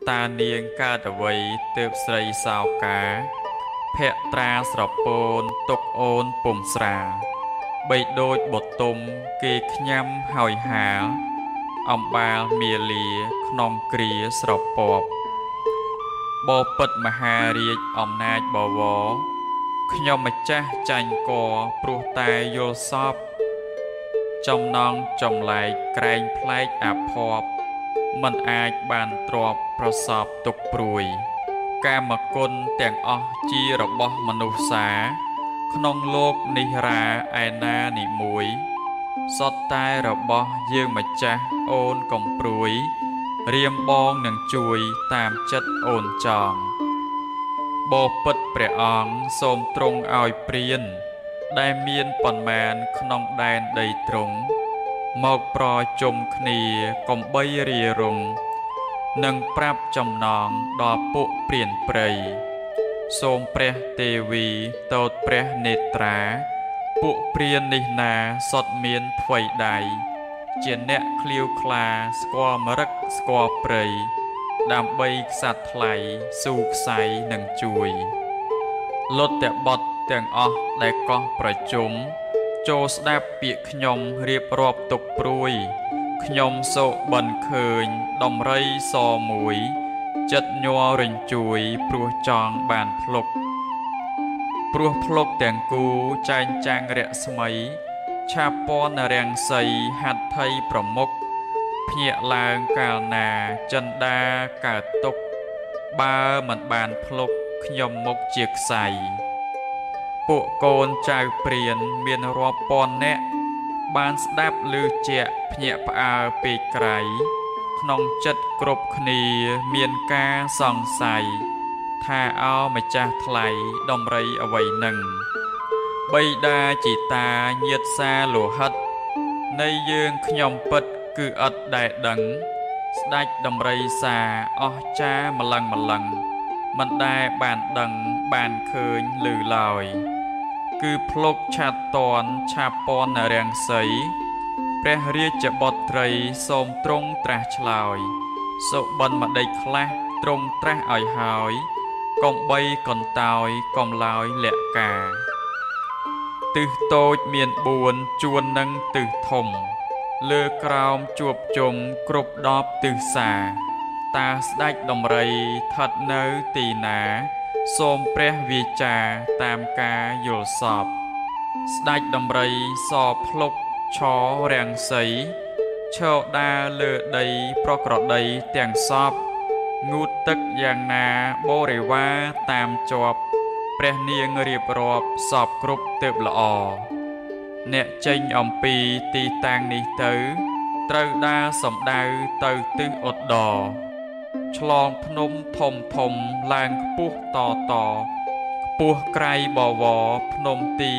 តានាងកើតអ្វីទើបស្រីសោកាភក្ត្រាស្រពោនទុកអូនពុំស្រាបីដូចបទុមគេខ្ញាំហើយហាលអំបាលមាលាក្នុងគ្រាស្រពាប់បពិតមហារាជអំណាចបវរខ្ញុំម្ចាស់ចាញ់កព្រោះតែយល់សពចំណងចម្លែកក្រែងប្លែកអាភ័ព្វមិនអាចបានទ្រាបប្រសពទុកព្រួយកាមគុណទាំងអស់ជារបស់មនុស្សសាក្នុងលោកនេះរាឯណានិមួយសុទ្ធតែរបស់យើងម្ចាស់អូនកំព្រួយរៀមបងនឹងជួយតាមចិត្តអូនចង់បពិតព្រះអង្គសូមទ្រង់ឲ្យព្រានដែលមានប៉ុន្មានក្នុងដែនដីទ្រង់មកប្រជុំគ្នាកំបីរារងនឹងប្រាប់ចំណងដល់ពួកព្រានព្រៃសូមព្រះទេវីតូតព្រះនេត្រាពួកព្រាននេះណាសុទ្ធមានថ្វីដៃជាអ្នកឃ្លាវខ្លាស្គាល់មរឹកស្គាល់ព្រៃដើម្បីខ្សាត់ថ្លៃស៊ូខ្សៃនឹងជួយលុតតែបត់ទាំងអស់ដែលកោះប្រជុំចូលស្ដាប់ពាក្យខ្ញុំរៀបរាប់ទុកព្រួយខ្ញុំសូកបិនឃើញដំរីសមួយចិត្តញ័ររញ្ជួយព្រោះចង់បានភ្លុកព្រោះភ្លុកទាំងគូចែងចាំងរស្មីឆាពណ៌រាំងសីហាត់ថៃប្រមុខភ្ញាក់ឡើងកាលណាចិន្តាកើតទុកបើមិនបានភ្លុកខ្ញុំមុខជាខ្សៃពួកកូនចៅព្រានមានរាប់ពាន់នាក់បានស្ដាប់ឮជាក់ភ្ញាក់ផ្អើលពេកក្រៃក្នុងចិត្តគ្រប់គ្នាមានការសង្ស័យថាអោម្ចាស់ថ្លៃដំរីអ្វីនឹងបិតាជីតាញាតិសាលោហិតនៃយើងខ្ញុំពិតគឺឥតដែលដឹងស្ដេចដំរីសាអស់ចាម្លឹងមិនដែលបានដឹងបានឃើញឮឡើយគឺភ្លុកឆាត់តនឆាពណ៌រាំងសីព្រះរាជបុត្រីសូមទ្រង់ត្រាស់ឆ្លើយសុបិនម្ដេចខ្លះទ្រង់ត្រាស់ឲ្យហើយកុំបីកន្តើយកុំឡើយលក្ខការទិសតូចមាន4ជួននឹងទិសធំលើក្រោមជួបជុំគ្រប់10ទិសសាតាស្ដេចដំរីស្ថិតនៅទីណាសូមព្រះវាចាតាមការយល់សពស្ដេចដំរីសភ្លុកឆរាំងសីឈរដើរលើដីប្រក្រដីទាំងសពងូតទឹកយ៉ាងណាបរិវារតាមជាប់ព្រះនាងរៀបរាប់សពគ្រប់ទើបល្អអ្នកចេញអំពីទីតាំងនេះទៅត្រូវដើរសំដៅទៅទិសឧត្តរឆ្លងភ្នំធំឡើងខ្ពស់តខ្ពស់ក្រៃបវរភ្នំទី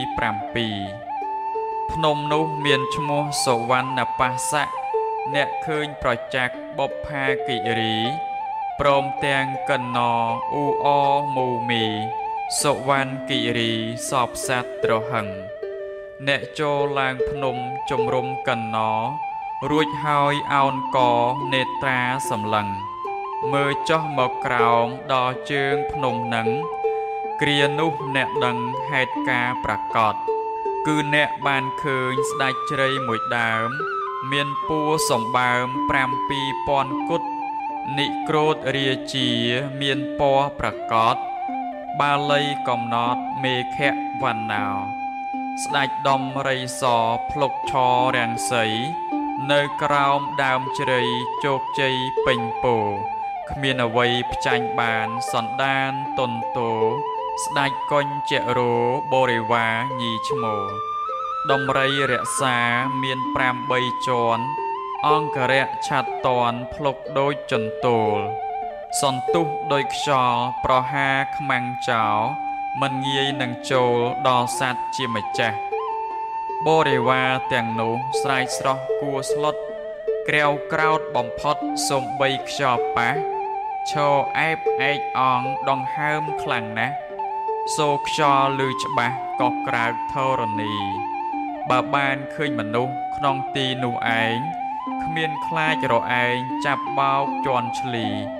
7ភ្នំនោះមានឈ្មោះសុវណ្ណបាសៈអ្នកឃើញប្រจักษ์បុប្ផាគិរីព្រមទាំងកណ្ណអ៊ូអមូមីសុវណ្ណគិរីសពសត្វត្រហឹងអ្នកចូលឡើងភ្នំជំរុំកណ្ណរួចហើយអោនកនេត្រាសម្លឹងមើលចុះមកក្រោមដល់ជើងភ្នំនឹងគ្រានោះអ្នកដឹងហេតុការប្រកបគឺអ្នកបានឃើញស្ដេចជ្រៃមួយដើមមានពួរសម្បើម7000គុតនិក្រូធរាជាមានពណ៌ប្រកបបាលីកំណត់មេខៈវណ្ណោស្ដេចដំរីសភ្លុកឆរាំងសីនៅក្រោមដើមជ្រៃជោគជ័យពេញពោគ្មានអ្វីផ្ចាញ់បានសន្តានតុនតោស្ដេចកញ្ចរោបរិវារញីឈ្មោលដំរីរក្សាមាន8ជាន់អង្គរៈឆាត់តនភ្លុកដូចចន្ទោលសន្ទុះដោយខ្យល់ប្រហាខ្មាំងចោលមិនងាយនឹងចូលដល់សត្វជាម្ចាស់បរិវារទាំងនោះស្រែកស្រស់គួស្លុតក្រែវក្រោតបំផុតសូម្បីខ្យល់ប៉ះឈរអែបឯកអង្គដង្ហើមខ្លាំងណាស់សូរខ្យល់ឮច្បាស់ក៏ក្រើកធរណីបើបានឃើញមនុស្សក្នុងទីនោះឯងគ្មានខ្លាចរឯងចាប់បោកជន់ឈ្លី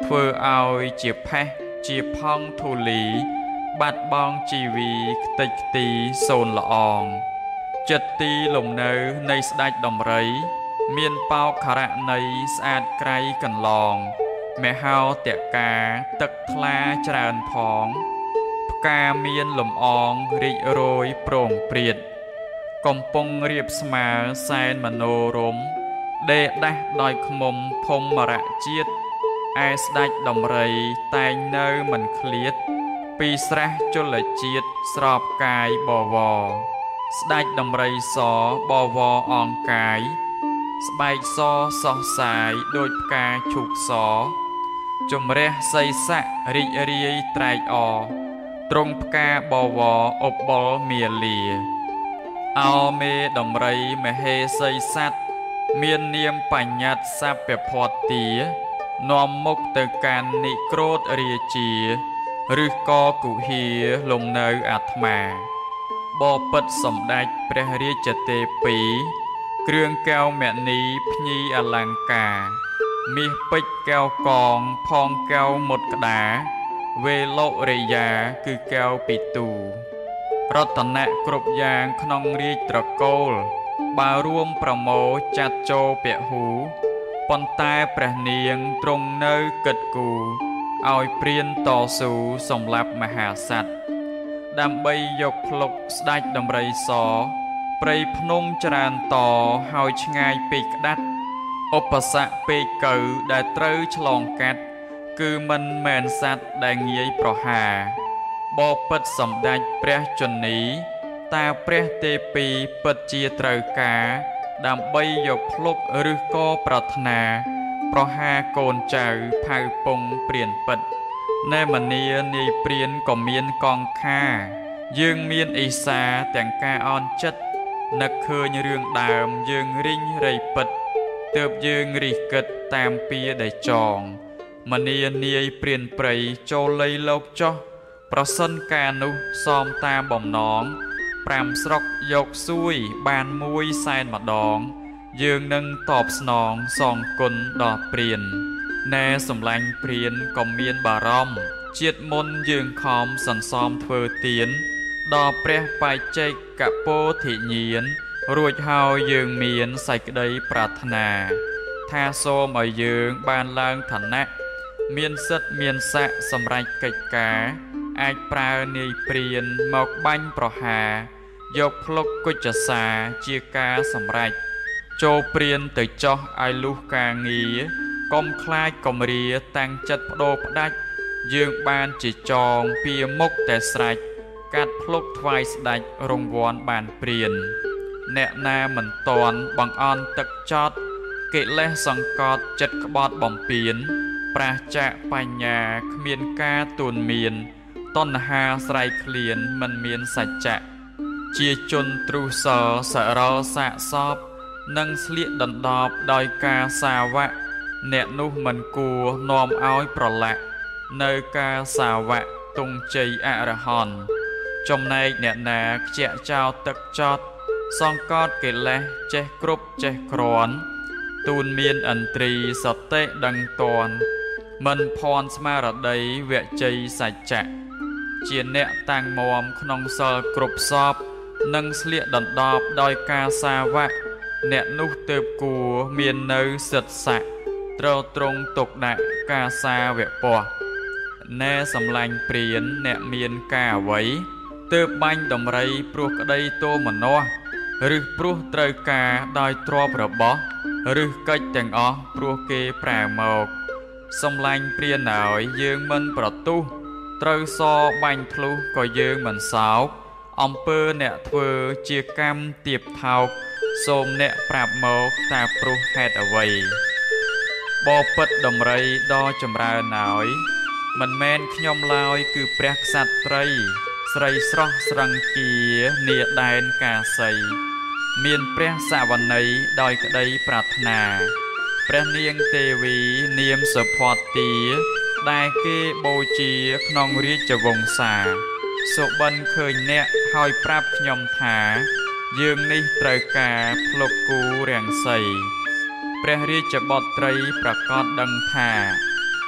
ធ្វើឲ្យជាផេះជាផង់ធូលីបាត់បង់ជីវីខ្ទេចខ្ទីសូនល្អងចិត្តទីលំនៅនៃស្ដេចដំរីមានបោកខរណីស្អាតក្រៃកន្លងមហោតកាទឹកថ្លាច្រើនផងផ្កាមានលំអងរីករយប្រងព្រាតកំពុងរៀបស្មើសែនមโนរមដេដាស់ដោយឃ្មុំភុំមរៈជាតិឯស្ដេចដំរីតែងនៅមិនឃ្លាតពីស្រះជលជាតិស្របកាយបវរស្ដេចដំរីសបវរអង្កាយស្បែកសសោះសាយដូចផ្កាឈូកសជំរះសីស័ករីករាយត្រែកអទ្រង់ផ្កាបវរអបបុលមាលាអោមេដំរីមហេសីស័តមាននាមបញ្ញត្តិសព្វភ័តទានាំមុខទៅកាន់និក្រូធរាជាឬក៏គុហាលំនៅអាត្មាបបិទ្ធសម្ដេចព្រះរាជទេពីគ្រឿងកែវមណីភ្ញីអលង្ការមាសពេជ្រកែវកងផងកែវមុតក្តារវេលរិយាគឺកែវពីទូរតនៈគ្រប់យ៉ាងក្នុងរាជត្រកូលបើរួមប្រមូលចាត់ចូលពហុប៉ុន្តែព្រះនាងទ្រង់នៅគិតគូរឲ្យព្រានតស៊ូសម្លាប់មហាសត្វដើម្បីយកភ្លុកស្ដេចដំរីសព្រៃភ្នំច្រើនតហើយឆ្ងាយពេកក្តាត់ឧបសគ្គពេកកើដែលត្រូវឆ្លងកាត់គឺមិនមែនសត្វដែលងាយប្រហារបបិទ្ធសម្ដេចព្រះជន្នីតាព្រះទេពីពិតជាត្រូវការដើម្បីយកភ្លុកឬក៏ប្រាថ្នាប្រហារកូនចៅផៅពងព្រានពិតណែមនានាយព្រានក៏មានកងខាយើងមានអេសាទាំងការអន់ចិត្តនឹកឃើញរឿងដើមយើងរិញរៃពិតទើបយើងរិះគិតតាមពីដែលចងមនានាយព្រានព្រៃចូលលៃលោកចោះប្រសិនកានោះសមតាមបំណង5ស្រុកយកសួយបាន1សែនម្ដងយើងនឹងតបស្នងសងគុណដល់ព្រានណែសម្លាញ់ព្រានក៏មានបារម្ភជាតិមុនយើងខំសន្សំធ្វើទានដល់ព្រះបច្ចេកពោធិញ្ញាណរួចហើយយើងមានសេចក្តីប្រាថ្នាថាសូមឲ្យយើងបានឡើងឋានៈមានសិទ្ធិមានស័ក្តិសម្រេចកិច្ចការអាចប្រើនាយព្រានមកបាញ់ប្រហារយកភ្លុកគុជសាជាការសម្រេចចូលព្រានទៅចោះឲ្យលុះការងារកុំខ្លាចកំរាតាំងចិត្តបដូរផ្ដាច់យើងបានជាចងពីមុខតែស្រេចកាត់ភ្លុកថ្វាយស្ដេចរង្វាន់បានព្រានអ្នកណាមិនតន់បង្អន់ទឹកចត់កិលេសសង្កត់ចិត្តក្បត់បំពេញប្រាចាកបញ្ញាគ្មានការទូនមានតណ្ហាស្រែកឃ្លានមិនមានសច្ចៈជាជនទ្រុសលសរលសាកសពនិងស្លៀកដណ្ដប់ដោយការសាវៈអ្នកនោះមិនគួរនាំឲ្យប្រឡាក់នៅការសាវៈទងជ័យអរហន្តចំណែកអ្នកណាខ្ជាក់ចោលទឹកចត់សង្កត់កិលេសចេះគ្រប់ចេះក្រាន់ទូនមានឥន្ទ្រីសតិដឹងតន់មិនភ័ន្តស្មារតីវជ័យសច្ចៈជាអ្នកតាំងមាំក្នុងសិលគ្រប់សពនិងស្លៀកដណ្ដប់ដោយការសាវៈអ្នកនោះទើបគួរមាននៅសិទ្ធស័ក្តិត្រូវត្រង់ទុកដាក់ការសាវៈពស់ណែសម្លាញ់ព្រានអ្នកមានការអ្វីទើបបាញ់ដំរីព្រោះក្តីទោមនោះឬព្រោះត្រូវការដោយទ្រព្យរបស់ឬកិច្ចទាំងអស់ព្រោះគេប្រើមកសម្លាញ់ព្រានហើយយើងមិនប្រទុះត្រូវសបាញ់ធ្លុះក៏យើងមិនសោកអំពើអ្នកធ្វើជាកម្មទៀបថោកសូមអ្នកប្រាប់មកតើព្រោះហេតុអ្វីបបិទ្ធដំរីដ៏ចម្រើនហើយមិនមែនខ្ញុំឡើយគឺព្រះក្សត្រីស្រីស្រស់ស្រង្គានាដែនកាសីមានព្រះសវន័យដោយក្តីប្រាថ្នាព្រះនាងទេវីនាមសុផតទាដែលគេបូជាក្នុងរាជវង្សាសុបិនឃើញអ្នកហើយប្រាប់ខ្ញុំថាយើងនេះត្រូវការភ្លុកគូរាំងសីព្រះរាជបុត្រីប្រកាសដឹងថាគ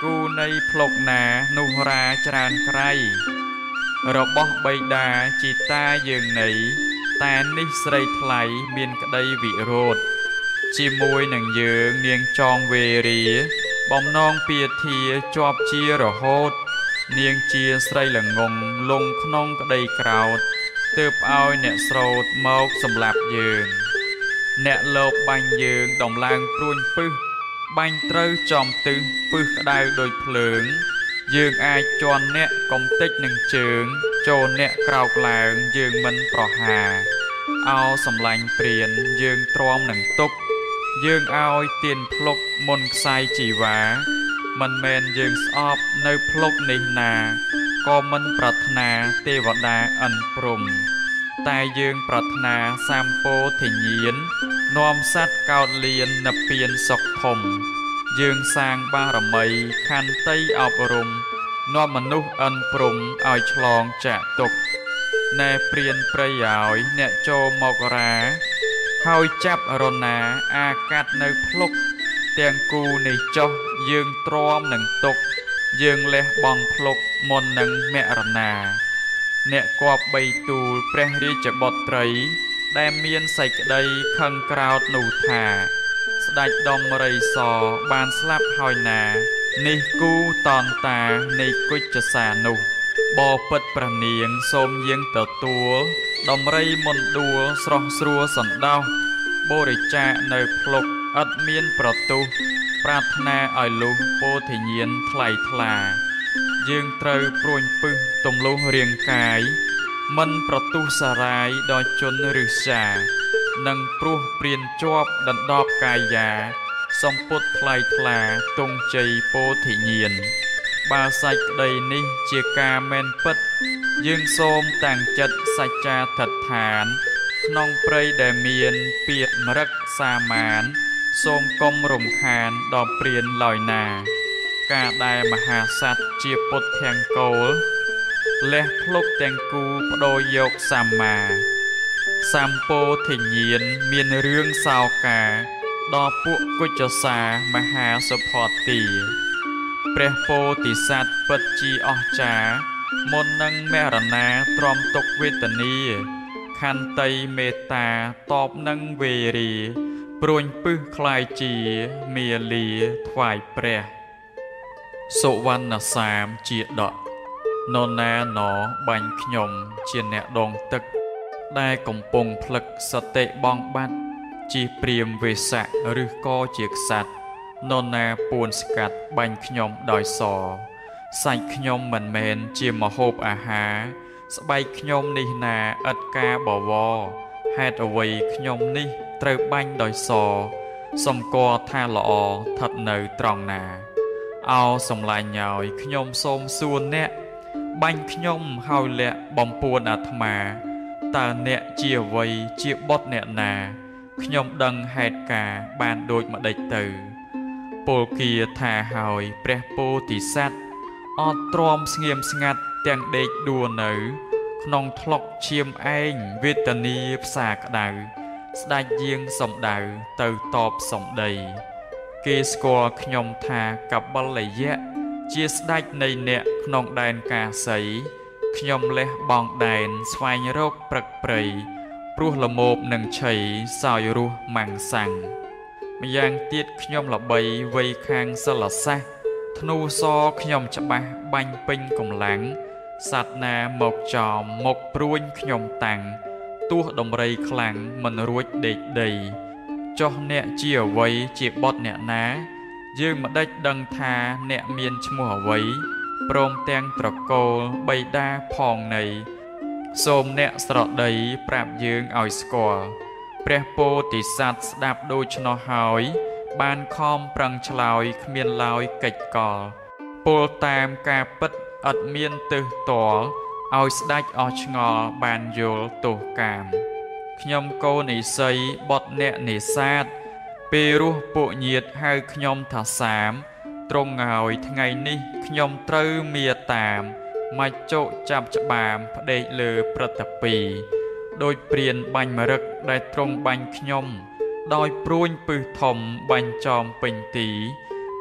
គូនៃភ្លុកណានោះរាច្រើនក្រៃរបស់បៃតាជីតាយើងនៃតែនេះស្រីថ្លៃមានក្តីវិរោធជាមួយនឹងយើងនាងចងវេរីបំណងពាធាជាប់ជារហូតនាងជាស្រីល្ងងលងក្នុងក្តីក្រោធទើបឲ្យអ្នកស្រោតមកសម្លាប់យើងអ្នកលោកបាញ់យើងដំឡើងព្រួញពឹសបាញ់ត្រូវចំទិសពឹសក្តៅដូចភ្លើងយើងអាចជន់អ្នកកំតិចនឹងជើងចូលអ្នកក្រោកឡើងយើងមិនប្រហាអោសម្លាញ់ព្រានយើងទ្រាំនឹងទុកយើងឲ្យទៀនភ្លុកមុនខ្សែជីវ៉ាមិនមែនយើងស្អប់នៅភ្លុកនេះណាក៏មិនប្រាថ្នាទេវតាអិនព្រំតែយើងប្រាថ្នាសម្ពោធិញ្ញាណនាំសត្វកោតលៀននិព្វានសុខធំយើងសាងបារមីខន្តីអប់រំនាំមនុស្សអិនព្រំឲ្យឆ្លងចាក់ទុកណែព្រានព្រៃឲ្យអ្នកចូលមករាហើយចាប់រណាអាកាត់នៅភ្លុកទាំងគូនេះចុះយើងទ្រាំនឹងទុកយើងលះបង់ភ្លុកមុននឹងមរណាអ្នកគប់បីទូលព្រះរាជបុត្រីដែលមានសេចក្តីខឹងក្រោធនោះថាស្ដេចដុំរៃសបានស្លាប់ហើយណានេះគូតនតានៃគុជសានោះបពិតព្រះនាងសូមយាងទទួលដំរីមុនដួលស្រស់ស្រួលសណ្ដោសបរិច្ចាគនៅភ្លុកឥតមានប្រទុះប្រាថ្នាឲ្យលុះពោធិញ្ញាណថ្លៃថ្លាយើងត្រូវព្រួញពឹសទំលុះរាងកាយមិនប្រទុះសារាយដល់ជន់ឬសានឹងព្រោះព្រានជាប់ដណ្ដប់កាយាសំពុតថ្លៃថ្លាទងជ័យពោធិញ្ញាណបើសាច់ក្តីនេះជាការមែនពិតយើងសូមតាំងចិត្តសច្ចាធិដ្ឋានក្នុងព្រៃដែលមានពាក្យមរឹកសាមានសូមកុំរំខានដល់ព្រានឡើយណាការដែលមហាសត្វជាពុទ្ធធាំងគោលលះភ្លុកទាំងគូបដូរយកសម្មាសម្ពោធិញ្ញាណមានរឿងសោកាដល់ពួកគុជសាមហាសុផតទីព្រះពោធិសត្វពិតជាអស្ចារ្យមុននឹងមរណាទ្រាំទុកវេទនាខន្តីមេត្តាតបនឹងវេរីព្រួញពឹសខ្លាយជាមាលាថ្វាយព្រះសុវណ្ណសាមជាដកនរណាណបាញ់ខ្ញុំជាអ្នកដងទឹកដែលកំពុងផ្លឹកសតិបងបាត់ជាព្រាមវេសៈឬក៏ជាក្សត្រនរណាពួនស្កាត់បាញ់ខ្ញុំដោយសសាច់ខ្ញុំមិនមែនជាម្ហូបអាហារស្បែកខ្ញុំនេះណាឥតការបវរហេតុអ្វីខ្ញុំនេះត្រូវបាញ់ដោយសសម្គាល់ថាល្អស្ថិតនៅត្រង់ណាអោសំឡាញ់ឲ្យខ្ញុំសូមសួរអ្នកបាញ់ខ្ញុំហើយលាក់បំពួនអាត្មាតើអ្នកជាអ្វីជាបុត្រអ្នកណាខ្ញុំដឹងហេតុការបានដូចម្ដេចទៅពលគាថាហើយព្រះពោធិសត្វអត់ទ្រាំស្ងៀមស្ងាត់ទាំងដេកដួលនៅក្នុងថ្លុកឈាមឯងវេទនាផ្សាក្តៅស្ដេចយាងសំដៅទៅតបសំដីគេស្គាល់ខ្ញុំថាកបលយៈជាស្ដេចនៃអ្នកក្នុងដែនកាសីខ្ញុំលះបង់ដែនស្វែងរកព្រឹកព្រៃព្រោះលមោបនឹងឆីសោយរស់ម៉ាំងសាំងម្យ៉ាងទៀតខ្ញុំល្បីវ័យខាងសិលសាស្ត្រធ្នូសខ្ញុំច្បាស់បាញ់ពេញកម្លាំងសត្វណាមកចោមមកព្រួញខ្ញុំតាំងទោះដំរីខ្លាំងមិនរួចដេកដីចុះអ្នកជាអ្វីជាបុត្រអ្នកណាយើងមិនដេចដឹងថាអ្នកមានឈ្មោះអ្វីព្រមទាំងត្រកូលបៃតាផងនៃសូមអ្នកស្រដីប្រាប់យើងឲ្យស្គាល់ព្រះពោធិសត្វស្ដាប់ដូច្នោះហើយបានខំប្រឹងឆ្លើយគ្មានឡើយកិច្ចកលពលតាមការពិតឥតមានទើសទាល់ឲ្យស្ដេចអស់ឆ្ងល់បានយល់ទោសកាមខ្ញុំកូនឥសីបុត្រអ្នកនេសាទពេលរស់ពួកញាតិហៅខ្ញុំថាសាមត្រង់ហើយថ្ងៃនេះខ្ញុំត្រូវមៀតាមមកចុចាប់ច្បាមផ្ដេកលើព្រឹត្តពីដោយព្រានបាញ់មរឹកដែលទ្រង់បាញ់ខ្ញុំដោយព្រួញពឹសធំបាញ់ចោមពេញទី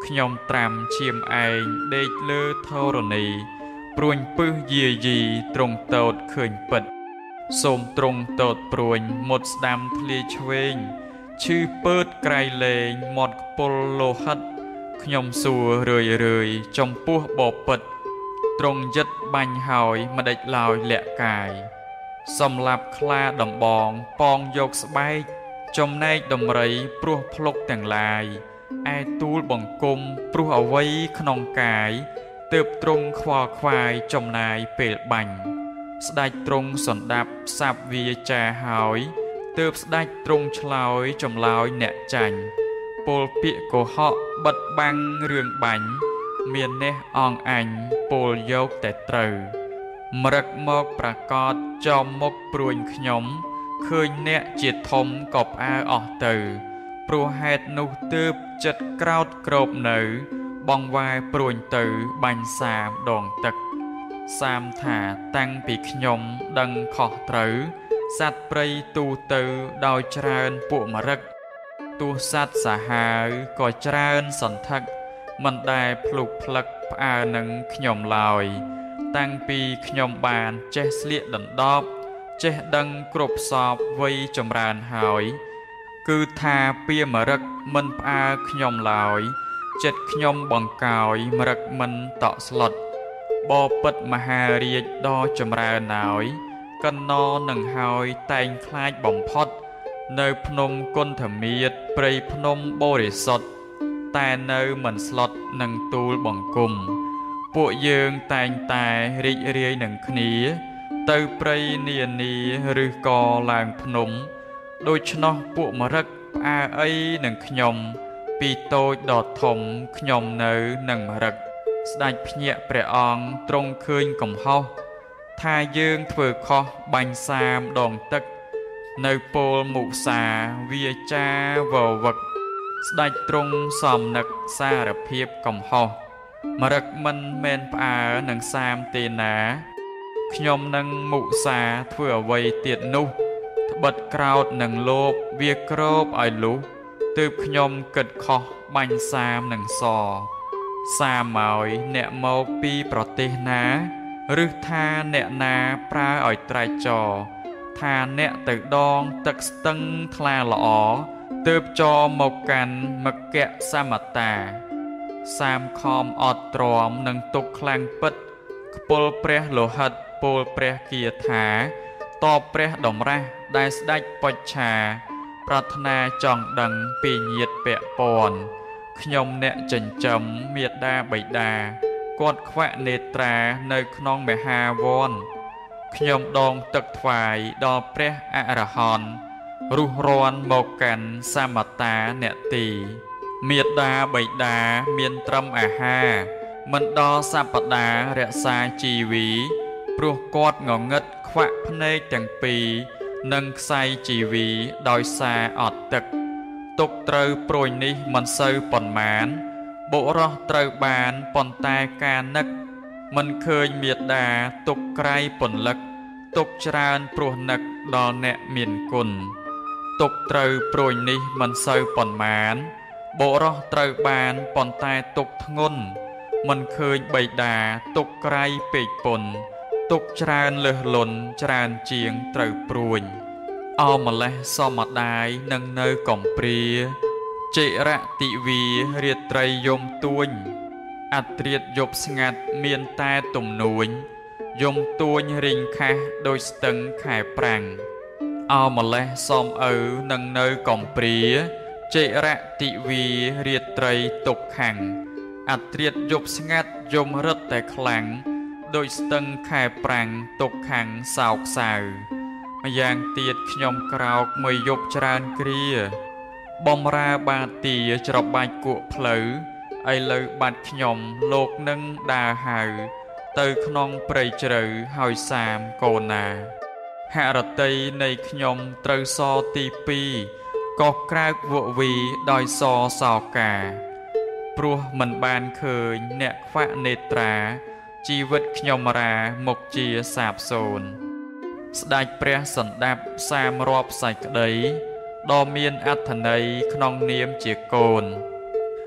ខ្ញុំត្រាំឈាមឯងដេកលើធរណីព្រួញពឹសយាយីត្រង់តោតឃើញពិតសូមត្រង់តោតព្រួញមុតស្ដាំធ្លាយឆ្វេងឈឺពើតក្រៃលែងមាត់ខ្ពុលលោហិតខ្ញុំសួររឿយចំពោះបពិតត្រង់យិតបាញ់ហើយមិនដេចឡើយលាក់កាយសំឡាប់ខ្លាដំបងប៉ងយកស្បែកចំណែកដំរីព្រោះភ្លុកទាំងឡាយឯទូលបង្គំព្រោះអវ័យក្នុងកាយទើបទ្រង់ខ្វល់ខ្វាយចំណាយពេលបាញ់ស្ដេចទ្រង់សន្តាប់សាប់វាចាហើយទើបស្ដេចទ្រង់ឆ្លើយចម្លើយអ្នកចាញ់ពលពាកកុហកបិទបាំងរឿងបាញ់មាននេះអងអញពលយកតែត្រូវមរឹកមកប្រកាសចំមុខព្រួយខ្ញុំឃើញអ្នកជាធំក៏ផ្អើអស់ទៅព្រោះហេតុនោះទើបចិត្តក្រោតក្រោបនៅបងវាយព្រួញទៅបាញ់សាមដងទឹកសាមថាតាំងពីខ្ញុំដឹងខុសត្រូវសត្វព្រៃទូទៅដោយច្រើនពួកម្រឹកទោះសត្វសាហាវក៏ច្រើនសន្ធឹកមិនដែលភ្លុកផ្លឹកផ្អើនឹងខ្ញុំឡើយតាំងពីខ្ញុំបានចេះស្លៀកដណ្ដប់ចេះដឹងគ្រប់សពវ័យចម្រើនហើយគឺថាពីមរឹកមិនផ្អើខ្ញុំឡើយចិត្តខ្ញុំបង្កោយមរឹកមិនតក់ស្លុតបពិតមហារាជដ៏ចម្រើនហើយកណ្ណនឹងហើយតែងខ្លាចបំផុតនៅភ្នំគុណធមៀតព្រៃភ្នំបរិសុទ្ធតែនៅមិនស្លុតនឹងទូលបង្គំពួកយើងតែងតែរីករាយនឹងគ្នាទៅព្រៃនានាឬក៏ឡើងភ្នំដូច្នោះពួកម្រឹកផ្អើអីនឹងខ្ញុំពីតូចដល់ធំខ្ញុំនៅនឹងម្រឹកស្ដេចភ្ញាក់ព្រះអង្គទ្រង់ឃើញកំហុសថាយើងធ្វើខុសបាញ់សាមដងទឹកនៅពលមុសាវាចាវវឹកស្ដេចទ្រង់សំនឹកសារភាពកំហុសម្រឹកមិនមែនផ្អើនឹងសាមទេណាខ្ញុំនឹងមុសាធ្វើអ្វីទៀតនោះត្បិតក្រោតនឹងលោភវាក្របឲ្យលុះទើបខ្ញុំគិតខុសបាញ់សាមនឹងសសាមឲ្យអ្នកមកពីប្រទេសណាឬថាអ្នកណាប្រើឲ្យត្រែកចរថាអ្នកទៅដងទឹកស្ទឹងថ្លាល្អទើបចរមកកាន់មកៈសមតាសាមខំអត់ទ្រាំនឹងទុកខ្លាំងពិតខ្ពុលព្រះលោហិតពលព្រះគាថាតបព្រះតម្រាស់ដែលស្ដេចបច្ឆាប្រាថ្នាចង់ដឹងពីញាតិពាក់ព័ន្ធខ្ញុំអ្នកចិញ្ចឹមមាតាបិតាគាត់ខ្វាក់នេត្រានៅក្នុងមហាវ័នខ្ញុំដងទឹកថ្វាយដល់ព្រះអរហន្តរុះរាន់មកកាន់សមតាអ្នកទីមាតាបិតាមានត្រឹមអាហារមិនដល់សប្តាហ៍រក្សាជីវីព្រោះគាត់ងងឹតខ្វាក់ភ្នែកទាំងពីរនិងខ្សែជីវីដោយសារអត់ទឹកទុកត្រូវព្រួយនេះមិនសូវប៉ុន្មានបុរសត្រូវបានប៉ុន្តែការនឹកមិនឃើញមាតាទុកក្រៃពន្លឹកទុកច្រើនព្រោះនឹកដល់អ្នកមានគុណទុកត្រូវព្រួយនេះមិនសូវប៉ុន្មានបុរសត្រូវបានប៉ុន្តែទុកធ្ងន់មិនឃើញបិតាទុកក្រៃពេកពុនទុកច្រើនលើសលន់ច្រើនជាងត្រូវព្រួយអោម្លេះសមដាយនឹងនៅកំព្រាចេរតិវីរាត្រីយំទួញអត្រាតយប់ស្ងាត់មានតែទំនួញយំទួញរីងខាស់ដោយស្ទឹងខែប្រាំងអោម្លេះសមឪនឹងនៅកំព្រាចេរតិវីរាត្រីទុកខាំងអត្រាតយប់ស្ងាត់យំរឹតតែខ្លាំងដោយស្ទឹងខែប្រាំងទុកខាំងសោកសៅម្យ៉ាងទៀតខ្ញុំក្រោកមួយយប់ច្រើនគ្រាបំរើបាទាច្របាច់គក់ផ្លូវឥឡូវបាត់ខ្ញុំលោកនឹងដើរហៅទៅក្នុងព្រៃជ្រៅហើយសាមកូនណាហរតីនៃខ្ញុំត្រូវសទី2ក៏ក្រៅកវវីដោយសសោកាព្រោះមិនបានឃើញអ្នកខ្វាក់នេត្រាជីវិតខ្ញុំរាមុខជាសាបសូន្យស្ដេចព្រះសន្តាប់សាមរាប់សាច់ក្តីដ៏មានអត្ថន័យក្នុងនាមជាកូន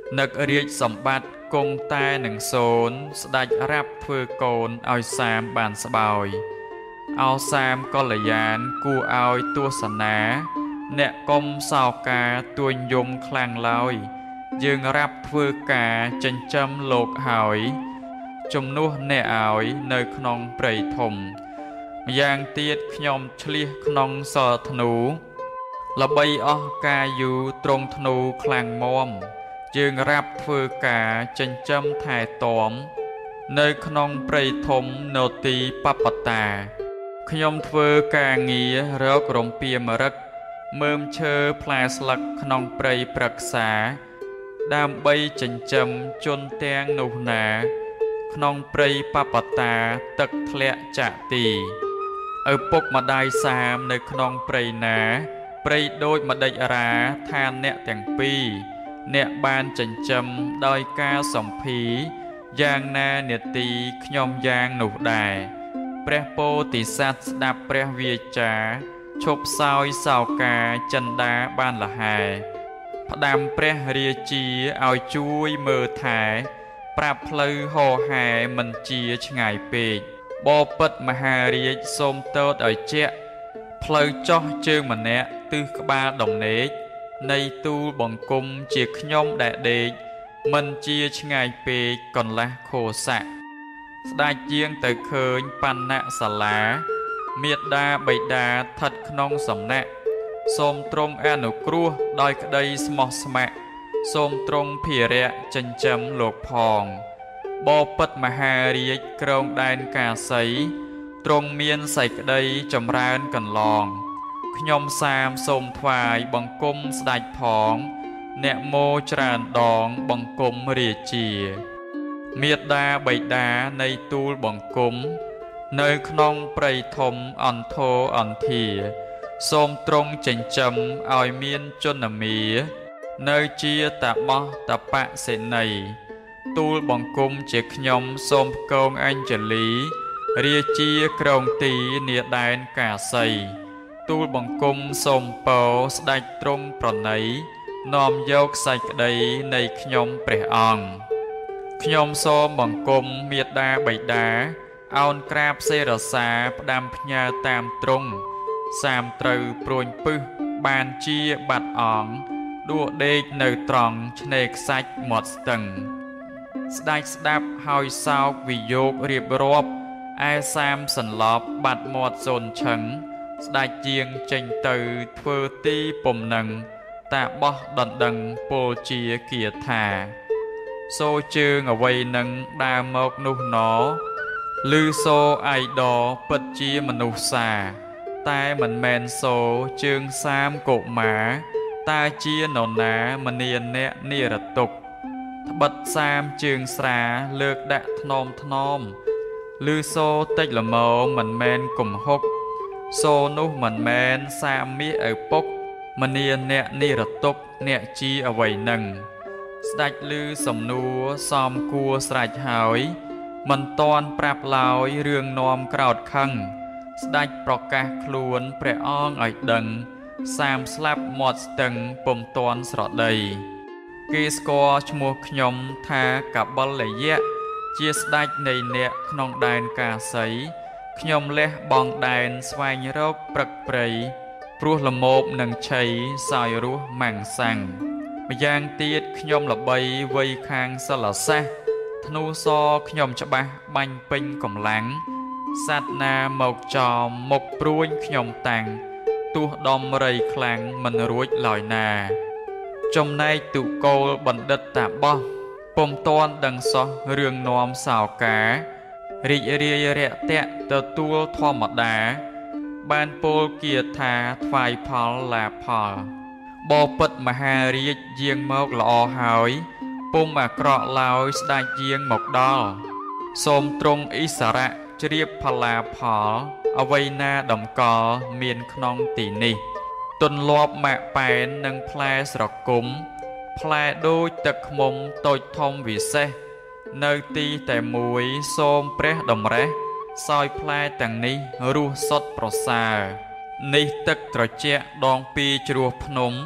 นึกเรียกสมบัติกงแต่หนึ่งโซนสดรับเพื่อโกนเอาสามบานสบายเอาสามก็เลยยานกูเอาตัวสนาเนกมสาวกาตัวยมคลางลอยยึงรับเพื่อกาจันจำโลกหอยจมนุ่เนออยในขนองเปรยทมยางเตียดขยมเฉลียขนองสอธนูละใบออกาอยู่ตรงธนูคลางมอมจึงรับเพื่อกาจันจำถ่ายตอมในขนองเปรยทมโนตีปปตาขยมเพื่อกาเงียเรกรมเปียมรักเมื่อเชอพลาสลักขนองเปรยปรักษาดามใบจันจำจนแตงนูนาขนองเปรยปปตาตึกทะเลจะตีปกมาได้สามในขนองเปรยนาเปรยโดยมาได้ราทานเนแต่งปีเนบานจันจำดอยกาสมพียางนาเนตีขยมยางหนูได้เปรโปติสัตดับเปรเวียจาชบซอยสาวกาจันดาบ้านละหายพดามเปรเรียจีเอาช่วยเมื่อถ่ายปรับเพลือห่อหายมันเจียชงายเปกบอปิดมหาเรียสมเติดเอาเจ๊เพลือจ่อเจิงมันเนะตื้อกบาดงเนกในตูบังกุมเจียขย่อมแดดเด็กมันเจียชงายเปกก่อนละโคสะได้เจียงแต่เคยปันนะสลาเมียดาใบดาทัดขนองสำนักสมตรงอนุครัวดอยกระไดสมอสมะสมตรงเพียระจันจำโลกพองบอปัดมหาเรียกกรงแดนกาใสตรงเมียนใส่กระไดจำรานกันลองขยมสามสมถวายบังกมสดายพองเนโมจรานดองบังกมเรียเจียเมียดาใบดาในตูลบังกมในขนองเปรยทมอันโทอันทีสมตรงจันจำเอาเมียนจนเมียในเจียตะมอตะปะเสนัยตูลบังกุมเจกยมสมกงอัญจลีเรียเจียกรองตีเนียดานกาใสตูลบังกุมสมเปาสดายตรงปรนัยนอมยกใส่กระไดในขยมเปรอังขยมสมบังกุมเมียดาใบดาเอากราบเสรสาปดามพญาตามตรงสามตรูโปรยปึบานเจียบัดอ่องดัวเด็กในตรองชเนกไซหมดตึงสดายสดับหอยสาววิโยกเรียบรบไอสามสันลอบบัดหมดโซนเฉิงสดายเจียงเจงตือเทอตีปมหนึ่งตาบอดันดังโปเจียเกียธาโซเจืองเอาไว้หนึ่งดามกนุหนอลือโซไอดอปัจเจียมนุษาแต่มันแมนโซเจืองสามโกหมาตาเจียนนามันเนียนเนะเนียรตุกบัดสามเจืองสราเลือกดะทนอมลือโซเต็กละโมมันแมนกลุ่มหกโซนุมันแมนสามมีเอปกมันเนียนเนะเนียรตุกเนะจีเอาไว้หนึ่งสดักลือสมนัวซอมกัวสลายหายมันตอนปราบลอยเรื่องนอมกราวดคังสดักประกาศคลวนเปรอ้องไอดังสามสลับหมดตึงปมตอนสระใดเกสกอชมัวขยมทากับบอลเลยเยะเจียสดักในเนะขนองแดนกาใสขยมเละบองแดนสวายโรคปรักเปรยปลุกละโมบหนังชัยสายรู้มั่งสังมายางเตียดขยมละใบไวคางสลัดซะธนูซอขยมฉบับบังปิงกำลังสัตนาหมกจอมหมกปรุยขยมตังตัวดอมไรคลังมันรู้ลอยนาจมในตุโกบันดัดตาบ้องปมตอนดังซอเรื่องนอมสาวการิเรียเระเตะตัวทอมดาบานโปลเกียธาทวายพอลลาพอบอปัดมหาเรียเยียงมกลอหายปุ่มอักรอลาวสดาเยียงหมกดอสมตรงอิสระเรียบพลาพอเอาไว้หน้าดำกอเมียนขนองตีนิตนลอบแมะแปนนังแพลสระกุมแพลโดยตะขมมโตยทอมวิเศษเนยตีแต่มวยสมเปรดำเรซอยแพลต่างนี้รูสดประสานิตึกตรเจดองปีจรัวพนม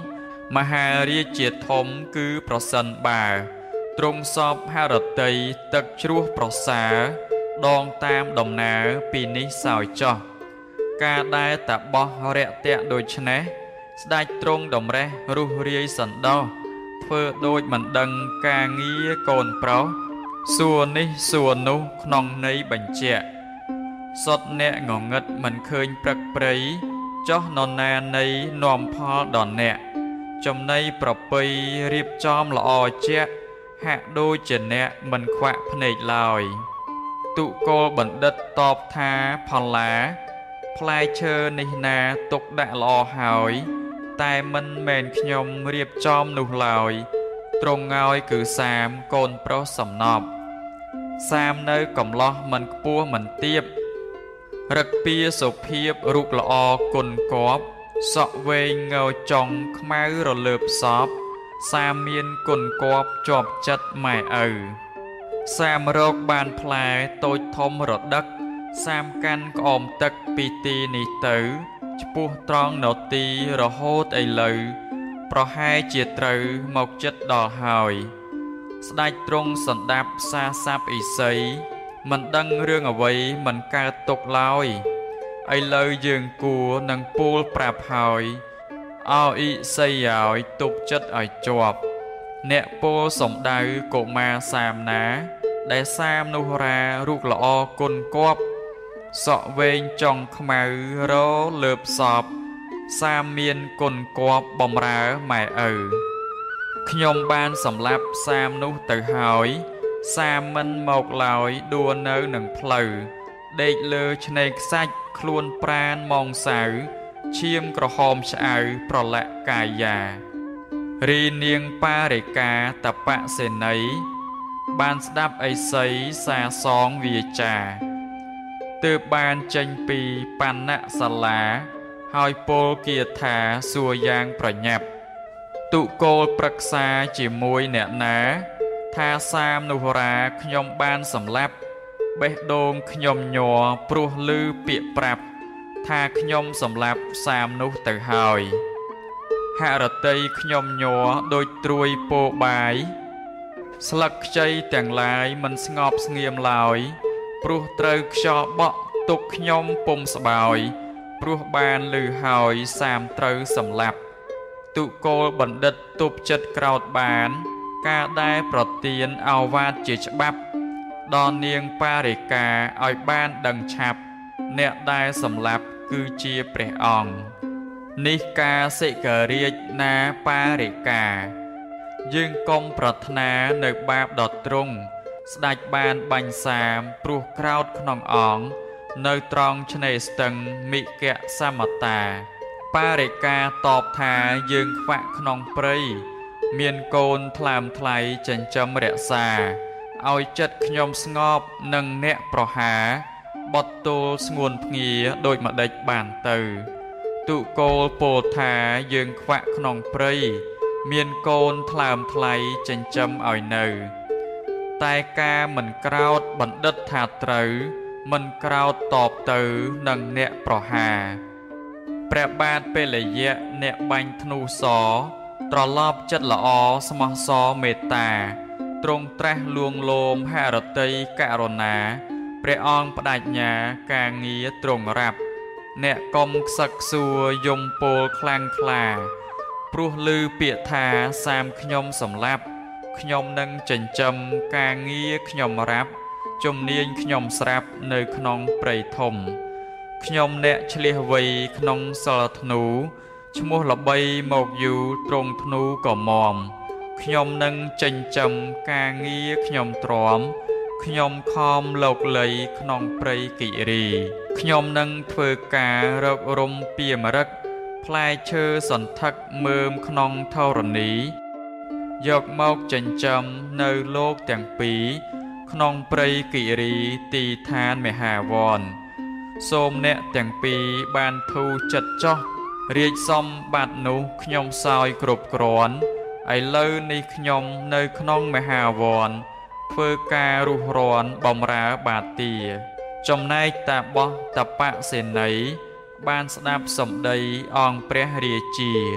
មហារាជាធំគឺប្រសិនបាទ្រង់សពហរតីទឹកជ្រោះប្រសាដងតាមដំណើរពីនេះសោយចោះការដែលតបោះរាក់ទាក់ដូច្នេះស្ដេចទ្រង់តម្រេះរុះរាយសន្តោសធ្វើដូចមិនដឹងការងារកូនប្រុសសួរនេះសួរនោះក្នុងន័យបញ្ជាក់សុទ្ធអ្នកងងឹតមិនឃើញព្រឹកព្រៃចោះនរណានៃនាំផលដល់អ្នកចំណីប្រពៃរៀបចំល្អជាក់ហាក់ដូចជាអ្នកមិនខ្វាក់ភ្នែកឡើយទុគលបណ្ឌិតតបថាផល្លាផ្លែឈើនេះណាទុកដាក់ល្អហើយតែមិនមែនខ្ញុំរៀបចំនោះឡើយទ្រង់ឲ្យគឺសាមកូនប្រុសសំណប់សាមនៅកំឡោះមិនខ្ពស់មិនទាបរឹកពីសុភាពរូបល្អគុណគប់សក់វែងងើចុងខ្មៅរលើបសពសាមមានគុណគប់ជាប់ចិត្តម៉ែឪសាមរកបានផ្លែតូចធំរដឹកសាមកាន់ក្អមទឹកពីទីនេះទៅឆ្ពោះត្រង់នៅទីរហូតឥឡូវប្រហែលជាត្រូវមកចិត្តដល់ហើយស្ដេចទ្រង់សណ្ដាប់សារស័ព្ទឥសីមិនដឹងរឿងអ្វីមិនកើតទុកឡើយឥឡូវយើងគួរនឹងពូលប្រាប់ហើយអោឥសីឲ្យទុកចិត្តឲ្យជាប់អ្នកពោលសំដៅកុមារសាមណាដែលសាមនោះរារូបល្អគុណគប់សក់វែងចុងខ្មៅរលើបសពសាមមានគុណគប់បំរើម៉ែឪខ្ញុំបានសម្លាប់សាមនោះទៅហើយសាមមិនមកឡើយដួលនៅនឹងផ្លូវដេកលើឆ្នេរខ្សាច់ខ្លួនប្រានមងសៅឈាមក្រហមឆ្អៅប្រឡាក់កាយារីនាងបារិកាតបសេនីបានស្ដាប់ឥសីសាសងវាចាទើបបានចេញពីបណ្ណសាលាហើយពោលគាថាសួរយ៉ាងប្រញាប់ទុគលប្រឹក្សាជាមួយអ្នកណាថាសាមនោះរាខ្ញុំបានសម្លាប់បេះដូងខ្ញុំញ័រព្រោះឮពាក្យប្រាប់ថាខ្ញុំសម្លាប់សាមនោះទៅហើយហរតីខ្ញុំញ័រដូចត្រួយពោបាយស្លឹកខ្ចីទាំងឡាយមិនស្ងប់ស្ងៀមឡើយព្រោះត្រូវខ្យល់បក់ទុកខ្ញុំពុំស្បើយព្រោះបានឮហើយសាមត្រូវសម្លាប់ទុគលបណ្ឌិតទប់ចិត្តក្រោតបានការដែលប្រទានឱវាទជាច្បាប់ដល់នាងបារិកាឲ្យបានដឹងឆាប់អ្នកដែលសម្លាប់គឺជាព្រះអង្គនេះការសិករាជណាបារិកាយើងកុំប្រាថ្នានៅបាបដទ្រង់ស្ដេចបានបាញ់សាមព្រោះក្រោតក្នុងអង្គនៅត្រង់ឆ្នេរស្ទឹងមិគសមតាបារិកាតបថាយើងខ្វាក់ក្នុងព្រៃមានកូនថ្លើមថ្លៃចិញ្ចឹមរក្សាឲ្យចិត្តខ្ញុំស្ងប់នឹងអ្នកប្រហាបត់ទល់ស្ងួនភ្ងាដូចម្ដេចបានទៅទុគលពោលថាយើងខ្វាក់ក្នុងព្រៃមានកូនថ្លើមថ្លៃចិញ្ចឹមឲ្យនៅតែការមិនក្រោតបណ្ឌិតថាត្រូវមិនក្រោតតបទៅនឹងអ្នកប្រហាព្រះបាទពេលយៈអ្នកបាញ់ធ្នូសត្រឡប់ចិត្តល្អស្មោះសរមេត្តាទ្រង់ត្រាស់លួងលោមហរតីករុណាព្រះអង្គបដិញ្ញាការងារទ្រង់រាប់អ្នកកុំខ្សឹកខ្សួរយំពោលខ្លាំងក្លាព្រោះឮពាក្យថាសាមខ្ញុំសម្លាប់ខ្ញុំនឹងចិញ្ចឹមការងារខ្ញុំរាប់ជំនាញខ្ញុំស្រាប់នៅក្នុងព្រៃធំខ្ញុំអ្នកឆ្លៀសវៃក្នុងសិលធ្នូឈ្មោះល្បីមកយូរត្រង់ធ្នូក៏មមខ្ញុំនឹងចិញ្ចឹមការងារខ្ញុំទ្រាំខ្ញុំខំលោកលីក្នុងព្រៃគិរីខ្ញុំនឹងធ្វើការរករំពីមរឹកផ្លែឈើសន្ធឹកមើមក្នុងធរណីយកមកចិញ្ចឹមនៅលោកទាំងពីរក្នុងព្រៃគិរីទីឋានមហាវ័នសូមអ្នកទាំងពីរបានធូរចិត្តចោះរាជសម្បត្តិនោះខ្ញុំសោយគ្រប់គ្រាន់ឥឡូវនេះខ្ញុំនៅក្នុងមហាវ័នធ្វើការរុះរាន់បំរើបាទាចំណែកតាបោះតបសេនីបានស្ដាប់សម្ដីអង្គព្រះរាជា